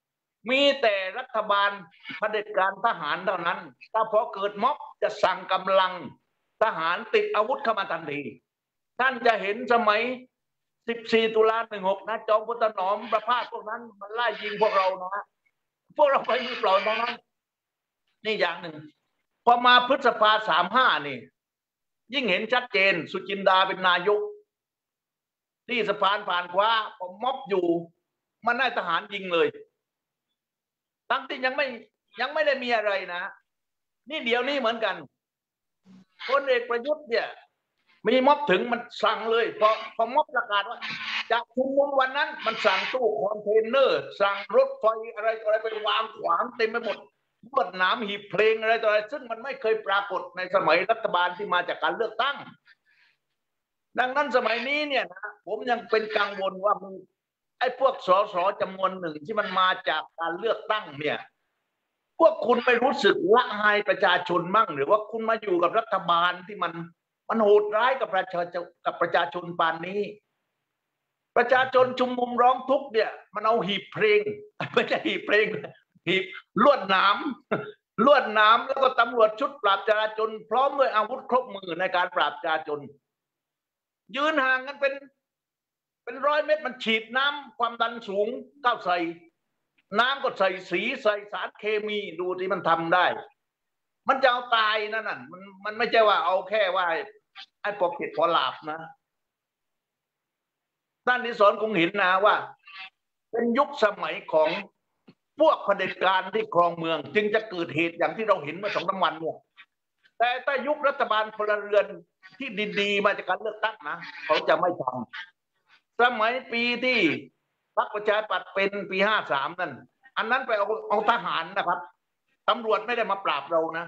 มีแต่รัฐบาลเผด็จการทหารเท่านั้นถ้าพอเกิดม็อบจะสั่งกำลังทหารติดอาวุธเข้ามาทันทีท่านจะเห็นสมัยสิบสี่ตุลาหนึ่งหกนะจอมพลถนอมประภาสพวกนั้นมันไล่ยิงพวกเรานะพวกเราไปมือเปล่าทั้งนั้นนี่อย่างหนึ่งพอมาพฤษภาสามห้านี่ยิ่งเห็นชัดเจนสุจินดาเป็นนายกที่สะพานผ่านคว้าผมม็อบอยู่มันได้ทหารยิงเลยทั้งที่ยังไม่ยังไม่ได้มีอะไรนะนี่เดี๋ยวนี้เหมือนกันพลเอกประยุทธ์เนี่ยมีม็อบถึงมันสั่งเลยพอพอม็อบประกาศว่าจากชุมนุมวันนั้นมันสั่งตู้คอนเทนเนอร์สั่งรถไฟอะไรอะไรไปวางขวางเต็มไปหมดลวดหนามหีบเพลงอะไรต่ออะไรซึ่งมันไม่เคยปรากฏในสมัยรัฐบาลที่มาจากการเลือกตั้งดังนั้นสมัยนี้เนี่ยนะผมยังเป็นกังวลว่ามึงไอ้พวกสสจำนวนหนึ่งที่มันมาจากการเลือกตั้งเนี่ยพวกคุณไม่รู้สึกละอายประชาชนมั่งหรือว่าคุณมาอยู่กับรัฐบาลที่มันมันโหดร้ายกับประชาชนกับประชาชนปานนี้ประชาชนชุมนุมร้องทุกข์เนี่ยมันเอาหีบเพลงไม่ใช่หีบเพลงหีบลวดหนามลวดหนามแล้วก็ตำรวจชุดปราบจราจรพร้อมด้วยอาวุธครบมือในการปราบจราจรยืนห่างกันเป็นเป็นร้อยเมตรมันฉีดน้ำความดันสูงเข้าใส่น้ำก็ใส่สีใส่สารเคมีดูที่มันทำได้มันจะเอาตายนั่นน่ะมันมันไม่ใช่ว่าเอาแค่ว่าไอ้พอเข็ดพอหลาบนะท่านที่สอนคงเห็นนะว่าเป็นยุคสมัยของพวกเผด็จการที่ครองเมืองจึงจะเกิดเหตุอย่างที่เราเห็นเมื่อสองสามวันเนี่ยแต่ถ้ายุครัฐบาลพลเรือนที่ดีๆมาจากการเลือกตั้งนะเขาจะไม่ทำสมัยปีที่พรรคประชาธิปัตย์เป็นปีห้าสามนั่นอันนั้นไปเอาเอาทหารนะครับตำรวจไม่ได้มาปราบเรานะ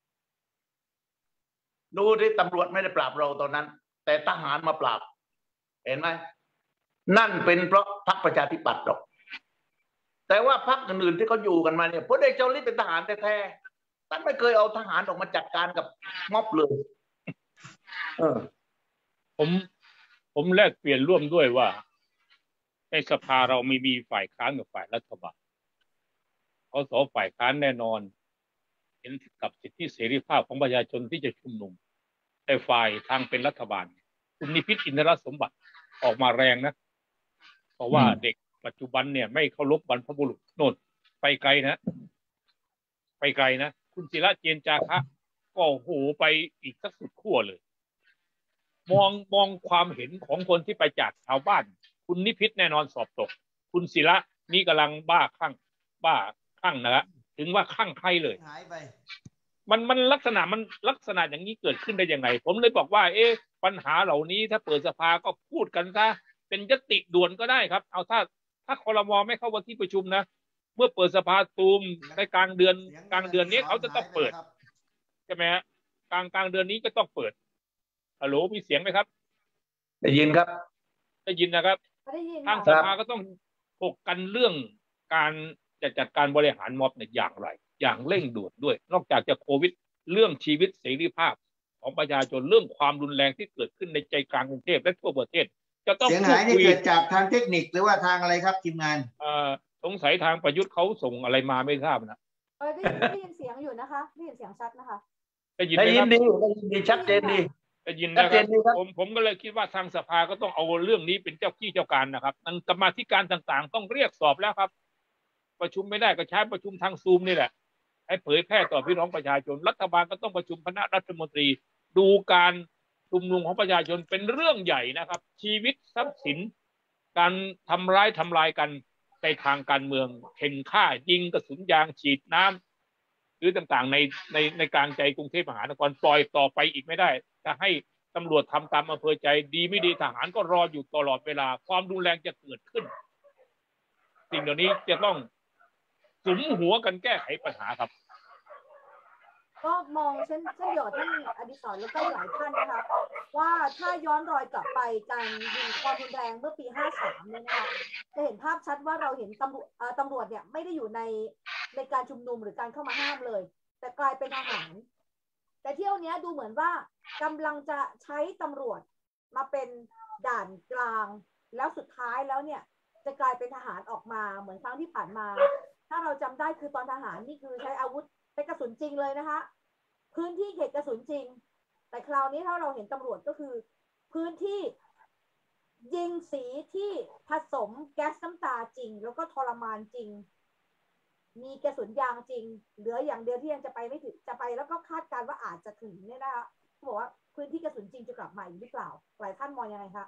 ดูที่ตำรวจไม่ได้ปราบเราตอนนั้นแต่ทหารมาปราบเห็นไหมนั่นเป็นเพราะพรรคประชาธิปัตย์หรอกแต่ว่าพรรคอื่นๆที่เขาอยู่กันมาเนี่ยพลเอกชวลิตเป็นทหารแท้ๆท่านไม่เคยเอาทหารออกมาจัดการกับม็อบเลยเออผมผมแลกเปลี่ยนร่วมด้วยว่าในสภาเราไม่มีฝ่ายค้านกับฝ่ายรัฐบาลสสฝ่ายค้านแน่นอนเห็นกับสิทธิเสรีภาพของประชาชนที่จะชุมนุมแต่ฝ่ายทางเป็นรัฐบาลคุณนิพิษอินทรสมบัติออกมาแรงนะเพราะว่าเด็กปัจจุบันเนี่ยไม่เคารพบรรพบุรุษโน่นไปไกลนะไปไกลนะคุณศิระเจนจาคะก็โหไปอีกสักสุดขั้วเลยมองมองความเห็นของคนที่ไปจากชาวบ้านคุณนิพิษแน่นอนสอบตกคุณศิระนี่กำลังบ้าคลั่งบ้าคลั่งนะถึงว่าคลั่งใครเลยหายไปมันมันลักษณะมันลักษณะอย่างนี้เกิดขึ้นได้ยังไงผมเลยบอกว่าเอ๊ะปัญหาเหล่านี้ถ้าเปิดสภาก็พูดกันซะเป็นยติด่วนก็ได้ครับเอาถ้าถ้าครม.ไม่เข้าวันที่ประชุมนะเมื่อเปิดสภาตูมในกลางเดือนกลางเดือนนี้เขาจะต้องเปิดใช่ไหมฮะกลางกลางเดือนนี้ก็ต้องเปิดฮัลโหลมีเสียงไหมครับได้ยินครับได้ยินนะครับทางสภาก็ต้องถกกันเรื่องการจะจัดการบริหารม็อบเนี่ยอย่างไรอย่างเร่งด่วนด้วยนอกจากจะโควิดเรื่องชีวิตเสรีภาพของประชาชนเรื่องความรุนแรงที่เกิดขึ้นในใจกลางกรุงเทพและทั่วประเทศจะต้องเสียงหายนี่เกิดจากทางเทคนิคหรือว่าทางอะไรครับทีมงานเอ่อสงสัยทางประยุทธ์เขาส่งอะไรมาไม่ทราบนะเออได้ยินเสียงอยู่นะคะได้ยินเสียงชัดนะคะได้ยินได้ยินดีได้ยินดีชัดเจนดีได้ยินนะครับผมผมก็เลยคิดว่าทางสภาก็ต้องเอาเรื่องนี้เป็นเจ้าที่เจ้าการนะครับทางกรรมาธิการต่างๆต้องเรียกสอบแล้วครับประชุมไม่ได้ก็ใช้ประชุมทางซูมนี่แหละให้เผยแพร่ต่อพี่น้องประชาชนรัฐบาลก็ต้องประชุมคณะรัฐมนตรีดูการชุมนุมของประชาชนเป็นเรื่องใหญ่นะครับชีวิตทรัพย์สินการทำร้ายทำลายกันในทางการเมืองเข็นฆ่ายิงกระสุนยางฉีดน้ำหรือต่างๆในในในกลางใจกรุงเทพมหานครปล่อยต่อไปอีกไม่ได้จะให้ตำรวจทำตามอำเภอใจดีไม่ดีทหารก็รออยู่ตลอดเวลาความรุนแรงจะเกิดขึ้นสิ่งเหล่านี้จะต้องสุมหัวกันแก้ไขปัญหาครับก็มองเช่นเช่นเดียวกับท่านอดิศรแล้วก็หลายท่านนะคะว่าถ้าย้อนรอยกลับไปการยิงความรุนแรงเมื่อปีห้าสามเนี่ยนะคะจะเห็นภาพชัดว่าเราเห็นตำรวจตำรวจเนี่ยไม่ได้อยู่ในในการชุมนุมหรือการเข้ามาห้ามเลยแต่กลายเป็นทหารแต่เที่ยวนี้ดูเหมือนว่ากำลังจะใช้ตำรวจมาเป็นด่านกลางแล้วสุดท้ายแล้วเนี่ยจะกลายเป็นทหารออกมาเหมือนครั้งที่ผ่านมาทถ้าเราจำได้คือตอนทหารนี่คือใช้อาวุธใช้กระสุนจริงเลยนะคะพื้นที่เขตกระสุนจริงแต่คราวนี้ถ้าเราเห็นตำรวจก็คือพื้นที่ยิงสีที่ผสมแก๊สน้ำตาจริงแล้วก็ทรมานจริงมีกระสุนยางจริงเหลืออย่างเดียวที่ยังจะไปไม่ถึงจะไปแล้วก็คาดการณ์ว่าอาจจะถึงเนี่ยนะคะบอกว่าพื้นที่กระสุนจริงจะกลับมาอีกหรือเปล่าหลายท่านมองยังไงคะ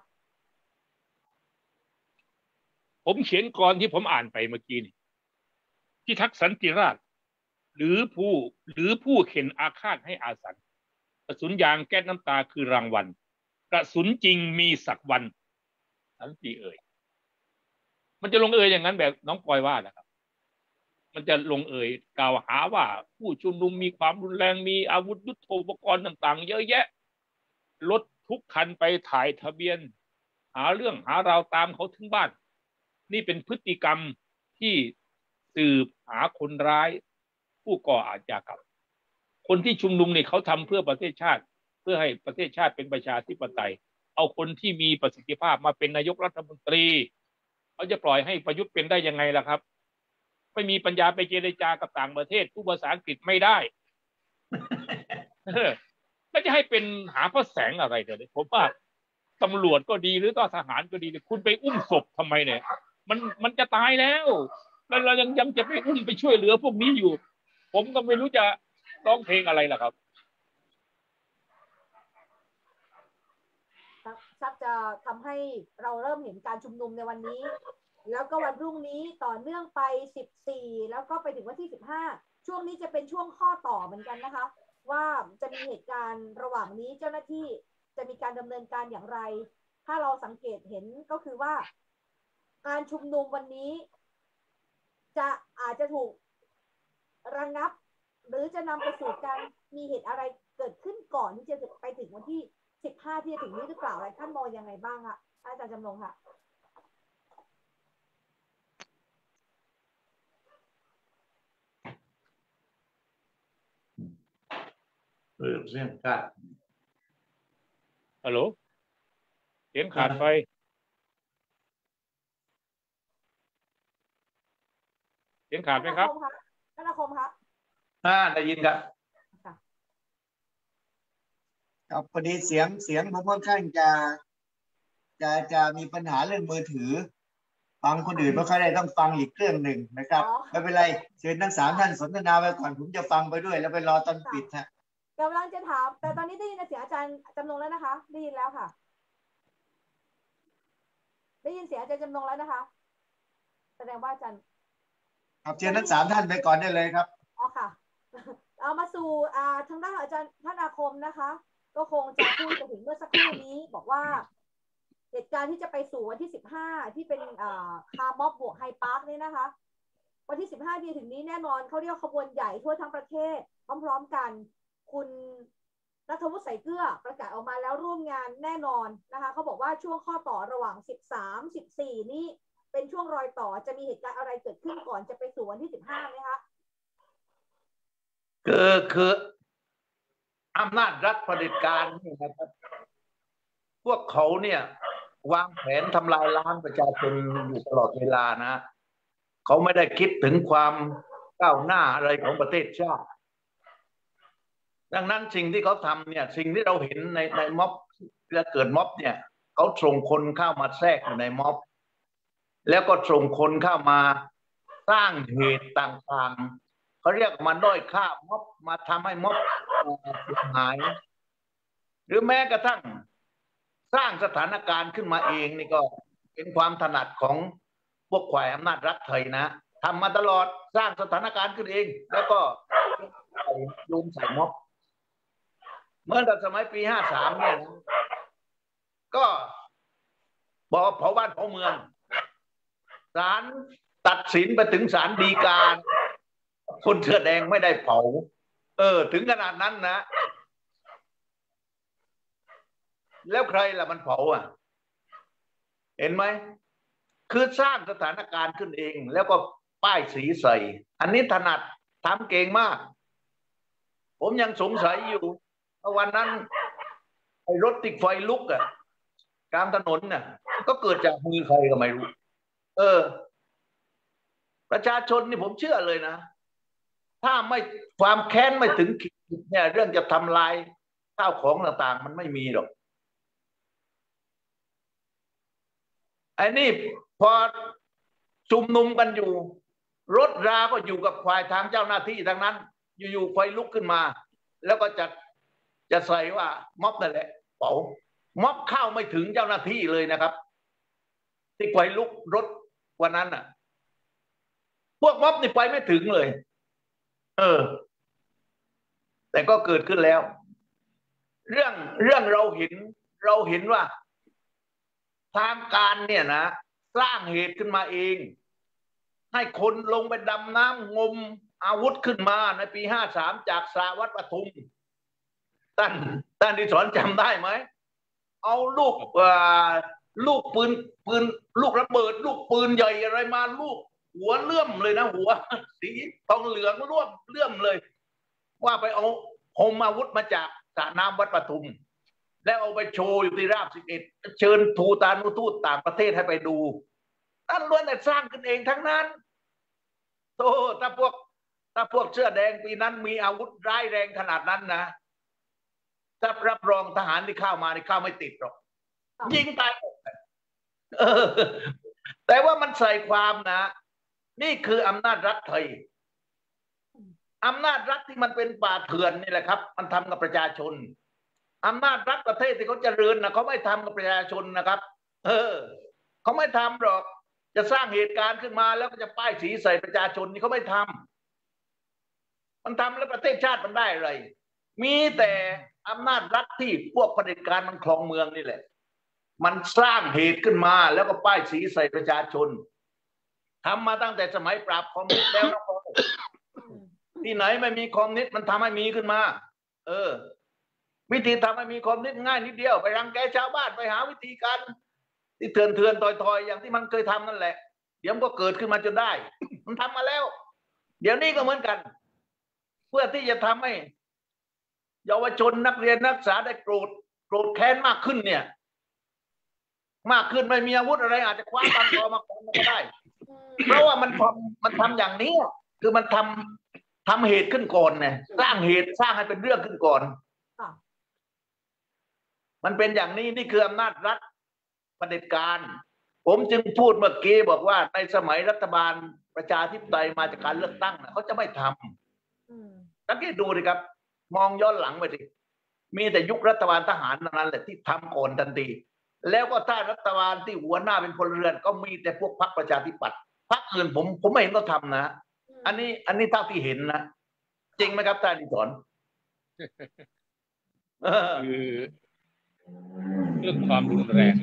ผมเขียนกรที่ผมอ่านไปเมื่อกี้นี่ที่ทักษันติราชหรือผู้หรือผู้เข็นอาฆาตให้อาสันกระสุนยางแก๊สน้ำตาคือรางวัลกระสุนจริงมีสักวันสันติเอ่ยมันจะลงเอยอย่างนั้นแบบน้องปอยว่านะครับมันจะลงเอยกล่าวหาว่าผู้ชุมนุมมีความรุนแรงมีอาวุธยุทโธปกรณ์ต่างๆเยอะแยะรถทุกคันไปถ่ายทะเบียนหาเรื่องหาราวตามเขาถึงบ้านนี่เป็นพฤติกรรมที่สืบหาคนร้ายผู้ก่ออาชญากรรมคนที่ชุมนุมเนี่ยเขาทำเพื่อประเทศชาติเพื่อให้ประเทศชาติเป็นประชาธิปไตยเอาคนที่มีประสิทธิภาพมาเป็นนายกรัฐมนตรีเขาจะปล่อยให้ประยุทธ์เป็นได้ยังไงล่ะครับไม่มีปัญญาไปเจรจากับต่างประเทศผู้ภาษาอังกฤษไม่ได้ ก็จะให้เป็นหาพระแสงอะไรเดี๋ยวนี้ผมว่าตำรวจก็ดีหรือก็ทหารก็ดีคุณไปอุ้มศพทำไมเนี่ยมันมันจะตายแล้วแล้วเรายังยังจะไปอุ้มไปช่วยเหลือพวกนี้อยู่ผมก็ไม่รู้จะร้องเพลงอะไรล่ะครับชักจะทำให้เราเริ่มเห็นการชุมนุมในวันนี้แล้วก็วันพรุ่งนี้ต่อเนื่องไปสิบสี่แล้วก็ไปถึงวันที่สิบห้าช่วงนี้จะเป็นช่วงข้อต่อเหมือนกันนะคะว่าจะมีเหตุการณ์ระหว่างนี้เจ้าหน้าที่จะมีการดำเนินการอย่างไรถ้าเราสังเกตเห็นก็คือว่าการชุมนุมวันนี้จะอาจจะถูกระงับหรือจะนำไปสู่การมีเหตุอะไรเกิดขึ้นก่อนที่จะไปถึงวันที่สิบห้าที่จะถึงนี้หรือเปล่าอะไรท่านมองยังไงบ้างคะอาจารย์จำลองค่ะเปิดเสียงขาดฮัลโหลเสียงขาดไปเสียงขาดไหมครับท่านอาคมครับอ่าได้ยินครับครับพอดีเสียงเสียงผมค่อนข้างจะจะจะมีปัญหาเรื่องมือถือฟังคนอื่นไม่ค่อยได้ต้องฟังอีกเครื่องหนึ่งนะครับไม่เป็นไรเชิญทั้งสามท่านสนทนาไปก่อนผมจะฟังไปด้วยแล้วไปรอตอนปิดฮะกำลังจะถามแต่ตอนนี้ได้ยินเสียงอาจารย์จำนงแล้วนะคะได้ยินแล้วค่ะได้ยินเสียงอาจารย์จำนงแล้วนะคะแสดงว่าอาจารย์ครับเชิญทั้งสามท่านไปก่อนได้เลยครับอ๋อค่ะเอามาสู่อ่าทางด้านอาจารย์ท่านอาคมนะคะก็คงจะพูดถึงเมื่อสักครู่นี้บอกว่าเหตุการณ์ที่จะไปสู่วันที่สิบห้าที่เป็นอ่าคาร์ม็อบบวกไฮพาร์คนี่นะคะวันที่สิบห้าที่ถึงนี้แน่นอนเขาเรียกขบวนใหญ่ทั่วทั้งประเทศพร้อมๆกันคุณณัฐวุฒิ ใส่เกลือประกาศออกมาแล้วร่วมงานแน่นอนนะคะเขาบอกว่าช่วงข้อต่อระหว่างสิบสาม สิบสี่นี้เป็นช่วงรอยต่อจะมีเหตุการณ์อะไรเกิดขึ้นก่อนจะไปสู่วันที่สิบห้าไหมคะคือคืออำนาจรัฐเผด็จการนี่นะครับพวกเขาเนี่ยวางแผนทำลายล้างประชาชนอยู่ตลอดเวลานะเขาไม่ได้คิดถึงความก้าวหน้าอะไรของประเทศชาติดังนั้นสิ่งที่เขาทำเนี่ยสิ่งที่เราเห็นในในม็อบเวลาเกิดม็อบเนี่ยเขาส่งคนเข้ามาแทรกอยู่ในม็อบแล้วก็ส่งคนเข้ามาสร้างเหตุต่างๆเขาเรียกมาด้อยค่าม็อบมาทำให้ม็อบเสียหายหรือแม้กระทั่งสร้างสถานการณ์ขึ้นมาเองนี่ก็เป็นความถนัดของพวกฝ่ายอำนาจรัฐไทยนะทำมาตลอดสร้างสถานการณ์ขึ้นเองแล้วก็โยนใส่ม็อบเมื่อสมัยปีห้าสามเนี่ยก็บอกเผาบ้านเผาเมืองศาลตัดสินไปถึงศาลฎีกาคนเสื้อแดงไม่ได้เผาเออถึงขนาดนั้นนะแล้วใครล่ะมันเผาอ่ะเห็นไหมคือสร้างสถานการณ์ขึ้นเองแล้วก็ป้ายสีใส่อันนี้ถนัดทำเก่งมากผมยังสงสัยอยู่วันนั้นไอ้รถติดไฟลุกอ่ะกลางถนนน่ะก็เกิดจากมือใครก็ไม่รู้เออประชาชนนี่ผมเชื่อเลยนะถ้าไม่ความแค้นไม่ถึงขีดเนี่ยเรื่องจะทำลายข้าวของต่างๆมันไม่มีหรอกไอ้นี่พอชุมนุมกันอยู่รถราก็อยู่กับควายทางเจ้าหน้าที่ทั้งนั้นอยู่ๆไฟลุกขึ้นมาแล้วก็จะจะใส่ว่าม็อบนั่นแหละเป๋าม็อบเข้าไม่ถึงเจ้าหน้าที่เลยนะครับที่ไฟลุกรถวันนั้นน่ะพวกม็อบนี่ไปไม่ถึงเลยเออแต่ก็เกิดขึ้นแล้วเรื่องเรื่องเราเห็นเราเห็นว่าทางการเนี่ยนะสร้างเหตุขึ้นมาเองให้คนลงไปดำน้ำงมอาวุธขึ้นมาในปีห้าสามจากสาวัดปทุมท่านท่านดิศรจำได้ไหมเอาลูกอ่าลูกปืนปืนลูกระเบิดลูกปืนใหญ่อะไรมาลูกหัวเลื่อมเลยนะหัวสีทองเหลืองร่วมเลื่อมเลยว่าไปเอาโฮมอาวุธมาจากสระน้ำวัดปทุมแล้วเอาไปโชว์อยู่ที่ราบสิบเอ็ดเชิญทูตานุทูตต่างประเทศให้ไปดูนั่นล้วนแต่สร้างขึ้นเองทั้งนั้นโธ่ถ้าพวกถ้าพวกเสื้อแดงปีนั้นมีอาวุธร้ายแรงขนาดนั้นนะถ้ารับรองทหารที่เข้ามาที่เข้าไม่ติดหรอกยิงตายเออแต่ว่ามันใส่ความนะนี่คืออำนาจรัฐไทยอำนาจรัฐที่มันเป็นป่าเถื่อนนี่แหละครับมันทำกับประชาชนอำนาจรัฐประเทศที่เขาเจริญนะเขาไม่ทำกับประชาชนนะครับเออเขาไม่ทำหรอกจะสร้างเหตุการณ์ขึ้นมาแล้วก็จะป้ายสีใส่ประชาชนนี่เขาไม่ทำมันทำแล้วประเทศชาติมันได้อะไรมีแต่อำนาจรัฐที่พวกเผด็จการมันครองเมืองนี่แหละมันสร้างเหตุขึ้นมาแล้วก็ป้ายสีใส่ประชาชนทำมาตั้งแต่สมัยปราบคอมมิวนิสต์แล้วนะที่ไหนไม่มีคอมมิวนิสต์มันทำให้มีขึ้นมาเออวิธีทำให้มีคอมมิวนิสต์ง่ายนิดเดียวไปรังแกชาวบ้านไปหาวิธีการที่เถื่อนเถื่อนต่อยๆอย่างที่มันเคยทำนั่นแหละเดี๋ยวมันก็เกิดขึ้นมาจนได้มันทำมาแล้วเดี๋ยวนี้ก็เหมือนกันเพื่อที่จะทำให้เยาวชนนักเรียนนักศึกษาได้โกรธโกรธแค้นมากขึ้นเนี่ยมากขึ้นไม่มีอาวุธอะไรอาจจะคว้าตามคอมาคนก็ได้เพราะว่ามันทำมันทำอย่างนี้คือมันทำทำเหตุขึ้นก่อนเนี่ยสร้างเหตุสร้างให้เป็นเรื่องขึ้นก่อนมันเป็นอย่างนี้นี่คืออำนาจรัฐเผด็จการผมจึงพูดเมื่อกี้บอกว่าในสมัยรัฐบาลประชาธิปไตยมาจากการเลือกตั้งเขาจะไม่ทำสังเกตดูดิครับมองย้อนหลังไปดิมีแต่ยุครัฐบาลทหารนั้นแหละที่ทำก่อนทันทีแล้วก็ถ้ารัฐบาลที่หัวหน้าเป็นพลเรือนก็มีแต่พวกพรรคประชาธิปัตย์พรรคอื่นผมผมไม่เห็นเขาทำนะอันนี้อันนี้เท่าที่เห็นนะจริงไหมครับท่านดิศรคือเรื่องความรุนแรง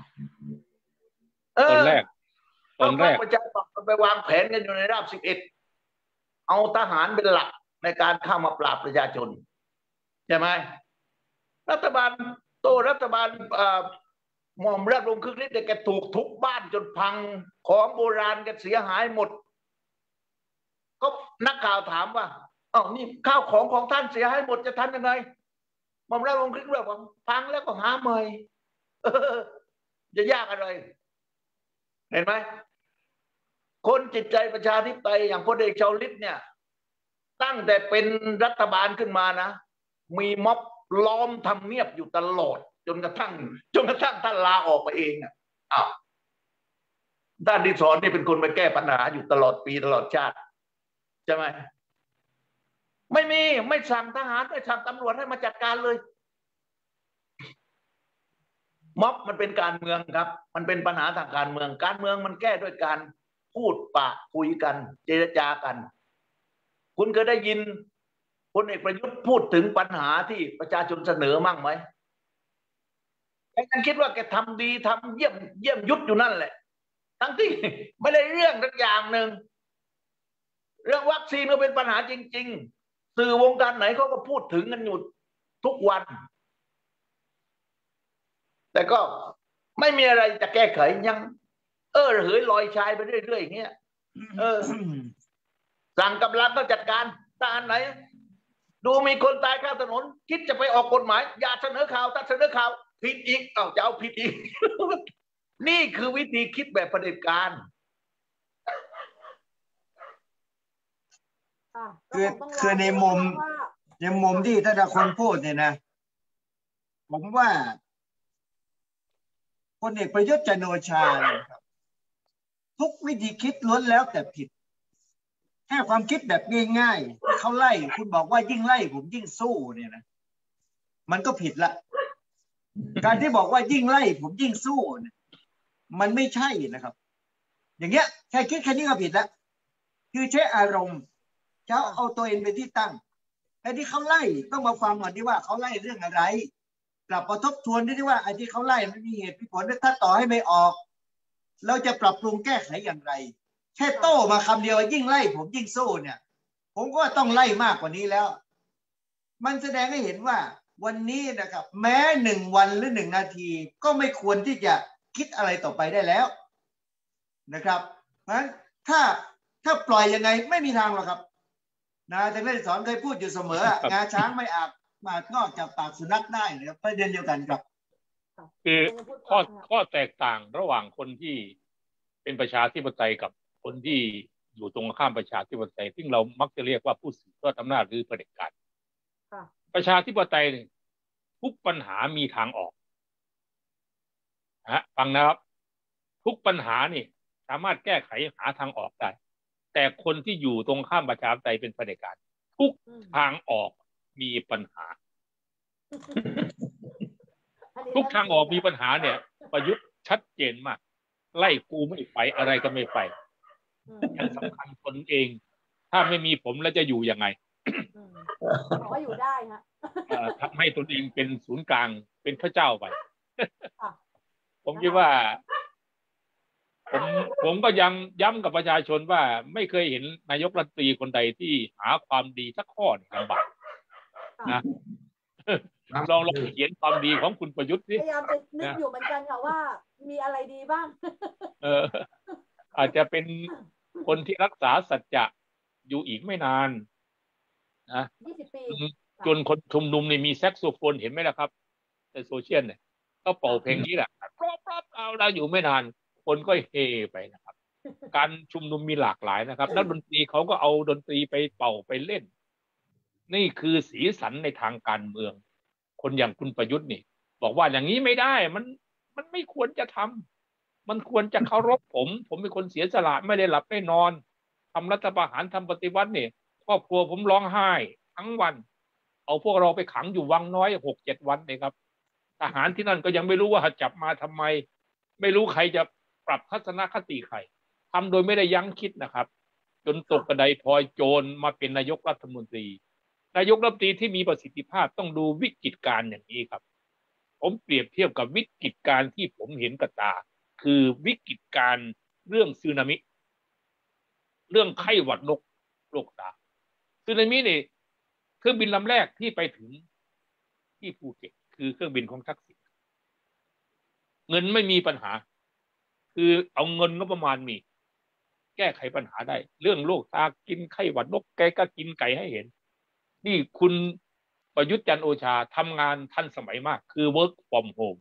ตอนแรกตอนแรกประชาธิปัตย์ไปวางแผนกันอยู่ในราบสิบเอ็ดเอาทหารเป็นหลักในการเข้ามาปราบประชาชนใช่ไหมรัฐบาลโตรัฐบาลหม่อมราชวงศ์คึกฤทธิ์แกถูกทุบบ้านจนพังของโบราณแกเสียหายหมดก็นักข่าวถามว่าอ้าวนี่ข้าวของของท่านเสียหายหมดจะทำยังไงหม่อมราชวงศ์คึกฤทธิ์บอกว่าพังแล้วก็หาใหม่จะยากอะไรเห็นไหมคนจิตใจประชาธิปไตยอย่างพลเอกชวลิตเนี่ยตั้งแต่เป็นรัฐบาลขึ้นมานะมีม็อบล้อมทำเนียบอยู่ตลอดจนกระทั่งจนกระทั่งท่านลาออกไปเองอ่ะอ้าวด้านดิศรนี่เป็นคนไปแก้ปัญหาอยู่ตลอดปีตลอดชาติใช่ไหมไม่มีไม่สั่งทหารไม่สั่งตำรวจให้มาจัดการเลยม็อบมันเป็นการเมืองครับมันเป็นปัญหาทางการเมืองการเมืองมันแก้ด้วยการพูดปะคุยกันเจรจากันคุณเคยได้ยินพลเอกประยุทธ์พูดถึงปัญหาที่ประชาชนเสนอมั่งไหมแกยังคิดว่าแกทำดีทำเยี่ยมเยี่ยมยุทธอยู่นั่นแหละทั้งที่ไม่ได้เรื่องสักอย่างหนึ่งเรื่องวัคซีนก็เป็นปัญหาจริงๆสื่อวงการไหนเขาก็พูดถึงกันอยู่ทุกวันแต่ก็ไม่มีอะไรจะแก้ไขยังเออเหยลอยชายไปเรื่อยๆอย่างเงี้ยเออสั่งกำลังก็จัดการทหารไหนดูมีคนตายข้างถนนคิดจะไปออกกฎหมายอย่าเสนอข่าวถ้าเสนอข่าวผิดอีกเอ้าจะเอาผิดอีก นี่คือวิธีคิดแบบเผด็จการคือคือในมุมในมุมที่ถ้าคนพูดเนี่ยนะผมว่าพลเอกประยุทธ์จันทร์โอชาเนี่ยครับทุกวิธีคิดล้วนแล้วแต่ผิดแค่ความคิดแบบง่ายๆที่เขาไล่คุณบอกว่ายิ่งไล่ผมยิ่งสู้เนี่ยนะมันก็ผิดละการที่บอกว่ายิ่งไล่ผมยิ่งสู้เนี่ยมันไม่ใช่นะครับอย่างเงี้ยแค่คิดแค่นี้ก็ผิดละคือใช้อารมณ์จะเอาตัวเองเป็นที่ตั้งแต่ที่เขาไล่ต้องมาฟังก่อนที่ว่าเขาไล่เรื่องอะไรกลับมาทบทวนด้วยที่ว่าไอ้ที่เขาไล่มันมีเหตุมีผลถ้าต่อให้ไม่ออกเราจะปรับปรุงแก้ไขอย่างไรแค่โต้มาคำเดียวยิ่งไล่ผมยิ่งสู้เนี่ยผมก็ต้องไล่มากกว่านี้แล้วมันแสดงให้เห็นว่าวันนี้นะครับแม้หนึ่งวันหรือหนึ่งนาทีก็ไม่ควรที่จะคิดอะไรต่อไปได้แล้วนะครับเพราะฉะนั้นถ้าถ้าปล่อยยังไงไม่มีทางหรอกครับนะอาจารย์ได้สอนเคยพูดอยู่เสมองาช้างไม่อาบมางอกจากปากสุนัขได้นะครับประเด็นเดียวกันครับคือข้อข้อแตกต่างระหว่างคนที่เป็นประชาธิปไตยกับคนที่อยู่ตรงข้ามประชาธิปไตยซึ่งเรามักจะเรียกว่าผู้สืบทอดอำนาจหรือเผด็จการประชาธิปไตยทุกปัญหามีทางออกฮะฟังนะครับทุกปัญหานี่สามารถแก้ไขหาทางออกได้แต่คนที่อยู่ตรงข้ามประชาธิปไตยเป็นเผด็จการทุกทางออกมีปัญหาทุกทางออกมีปัญหาเนี่ยประยุทธ์ชัดเจนมากไล่กูไม่ไปอะไรก็ไม่ไปยังสำคัญตนเองถ้าไม่มีผมแล้วจะอยู่ยังไงบอกว่าอยู่ได้ฮะทำให้ตนเองเป็นศูนย์กลางเป็นพระเจ้าไปผมคิดว่าผมผมก็ยังย้ำกับประชาชนว่าไม่เคยเห็นนายกรัฐมนตรีคนใดที่หาความดีสักข้อลำบากนะลองลองเขียนความดีของคุณประยุทธ์สิพยายามจะนึกอยู่เหมือนกันค่ะว่ามีอะไรดีบ้างเอออาจจะเป็นคนที่รักษาสัจจะอยู่อีกไม่นานนะยี่สิบปีจนคนชุมนุมนี่มีแซกโซโฟนเห็นไหมล่ะครับในโซเชียลเนี่ยก็เป่าเพลงนี้แหละปรอบปรอบเอาเราอยู่ไม่นานคนก็เฮไปนะครับการชุมนุมมีหลากหลายนะครับนักดนตรีเขาก็เอาดนตรีไปเป่าไปเล่นนี่คือสีสันในทางการเมืองคนอย่างคุณประยุทธ์นี่บอกว่าอย่างนี้ไม่ได้มันมันไม่ควรจะทำมันควรจะเคารพผมผมเป็นคนเสียสละไม่ได้หลับไม่นอนทำรัฐประหารทำปฏิวัติเนี่ยครอบครัวผมร้องไห้ทั้งวันเอาพวกเราไปขังอยู่วังน้อยหกเจ็ดวันเลยครับทหารที่นั่นก็ยังไม่รู้ว่าจับมาทำไมไม่รู้ใครจะปรับทัศนคติใครทำโดยไม่ได้ยั้งคิดนะครับจนตกกระไดพลอยโจรมาเป็นนายกรัฐมนตรีนายกรัฐมนตรีที่มีประสิทธิภาพต้องดูวิกฤตการณ์อย่างนี้ครับผมเปรียบเทียบกับวิกฤตการณ์ที่ผมเห็นกับตาคือวิกฤตการณ์เรื่องสึนามิเรื่องไข้หวัดนกโรคตาสึนามินี่เครื่องบินลำแรกที่ไปถึงที่ภูเก็ตคือเครื่องบินของทักษิณเงินไม่มีปัญหาคือเอาเงินงบประมาณมีแก้ไขปัญหาได้เรื่องโรคตากินไข้หวัดนกแกก็กินไก่ให้เห็นนี่คุณประยุทธ์จันทร์โอชาทำงานทันสมัยมากคือ work from home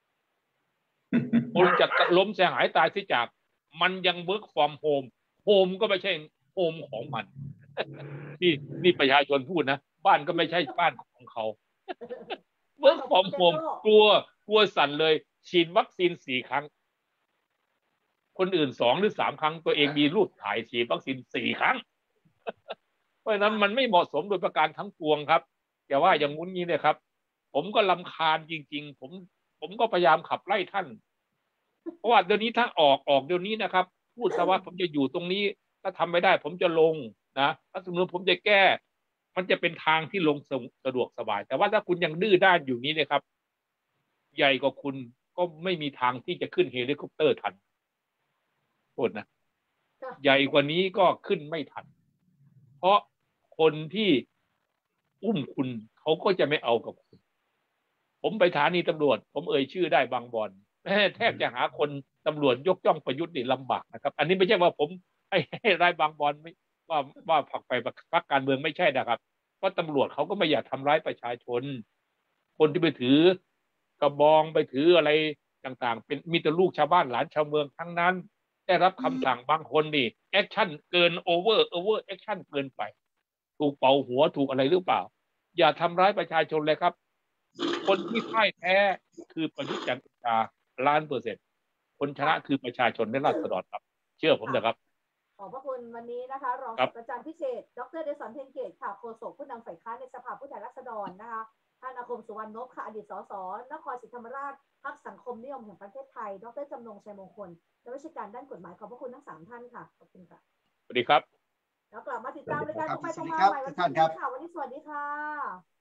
คนจะล้มเสียหายตายที่จากมันยัง work from home home ก็ไม่ใช่ home ของมันนี่นี่ประชาชนพูดนะบ้านก็ไม่ใช่บ้านของเขา work from home กลัวกลัวสั่นเลยฉีดวัคซีนสี่ครั้งคนอื่นสองหรือสามครั้งตัวเองมีรูปถ่ายฉีดวัคซีนสี่ครั้งเพราะฉะนั้นมันไม่เหมาะสมโดยประการทั้งปวงครับอย่าว่าอย่างงุ้นนี้เลยครับผมก็รำคาญจริงๆผมผมก็พยายามขับไล่ท่านเพราะว่าเดี๋ยวนี้ถ้าออกออกเดี๋ยวนี้นะครับพูดซะว่าผมจะอยู่ตรงนี้ถ้าทำไม่ได้ผมจะลงนะถ้าสมมติผมจะแก้มันจะเป็นทางที่ลงสะดวกสบายแต่ว่าถ้าคุณยังดื้อด้านอยู่นี้นะครับใหญ่กว่าคุณก็ไม่มีทางที่จะขึ้นเฮลิคอปเตอร์ทันโทษนะใหญ่กว่านี้ก็ขึ้นไม่ทันเพราะคนที่อุ้มคุณเขาก็จะไม่เอากับคุณผมไปสถานีตำรวจผมเอ่ยชื่อได้บางบอนแทบจะหาคนตำรวจยกย่องประยุทธ์นี่ลำบากนะครับอันนี้ไม่ใช่ว่าผมให้ให้รายบางบอนไม่ว่าว่าผักไปพรรคการเมืองไม่ใช่นะครับเพราะตำรวจเขาก็ไม่อยากทำร้ายประชาชนคนที่ไปถือกระบองไปถืออะไรต่างๆเป็นมีแต่ลูกชาวบ้านหลานชาวเมืองทั้งนั้นได้รับคำสั่งบางคนนี่แอคชั่นเกินโอเวอร์โอเวอร์แอคชั่นเกินไปถูกเป่าหัวถูกอะไรหรือเปล่าอย่าทำร้ายประชาชนเลยครับคนที่พ่ายแพ้คือประยุทธ์จันทร์โอชาล้านเปอร์เซ็นต์คนชนะคือประชาชนและราษฎรครับเชื่อผมเถอะครับขอบพระคุณวันนี้นะคะรองศาสตราจารย์พิเศษดรเดชอนเพ็ญเกตค่ะโฆษกผู้นำฝ่ายค้านในสภาผู้แทนราษฎรนะคะท่านอาคมสุวรรณนพค่ะอดีตสสนครศรีธรรมราชพรรคสังคมนิยมแห่งประเทศไทยดรจำนงชัยมงคลนักวิชาการด้านกฎหมายขอบพระคุณทั้งสามท่านค่ะขอบคุณค่ะสวัสดีครับแล้วกลับมาติดตามรายการตรงไปตรงมาใหม่วันนี้ค่ะวันนี้สวัสดีค่ะ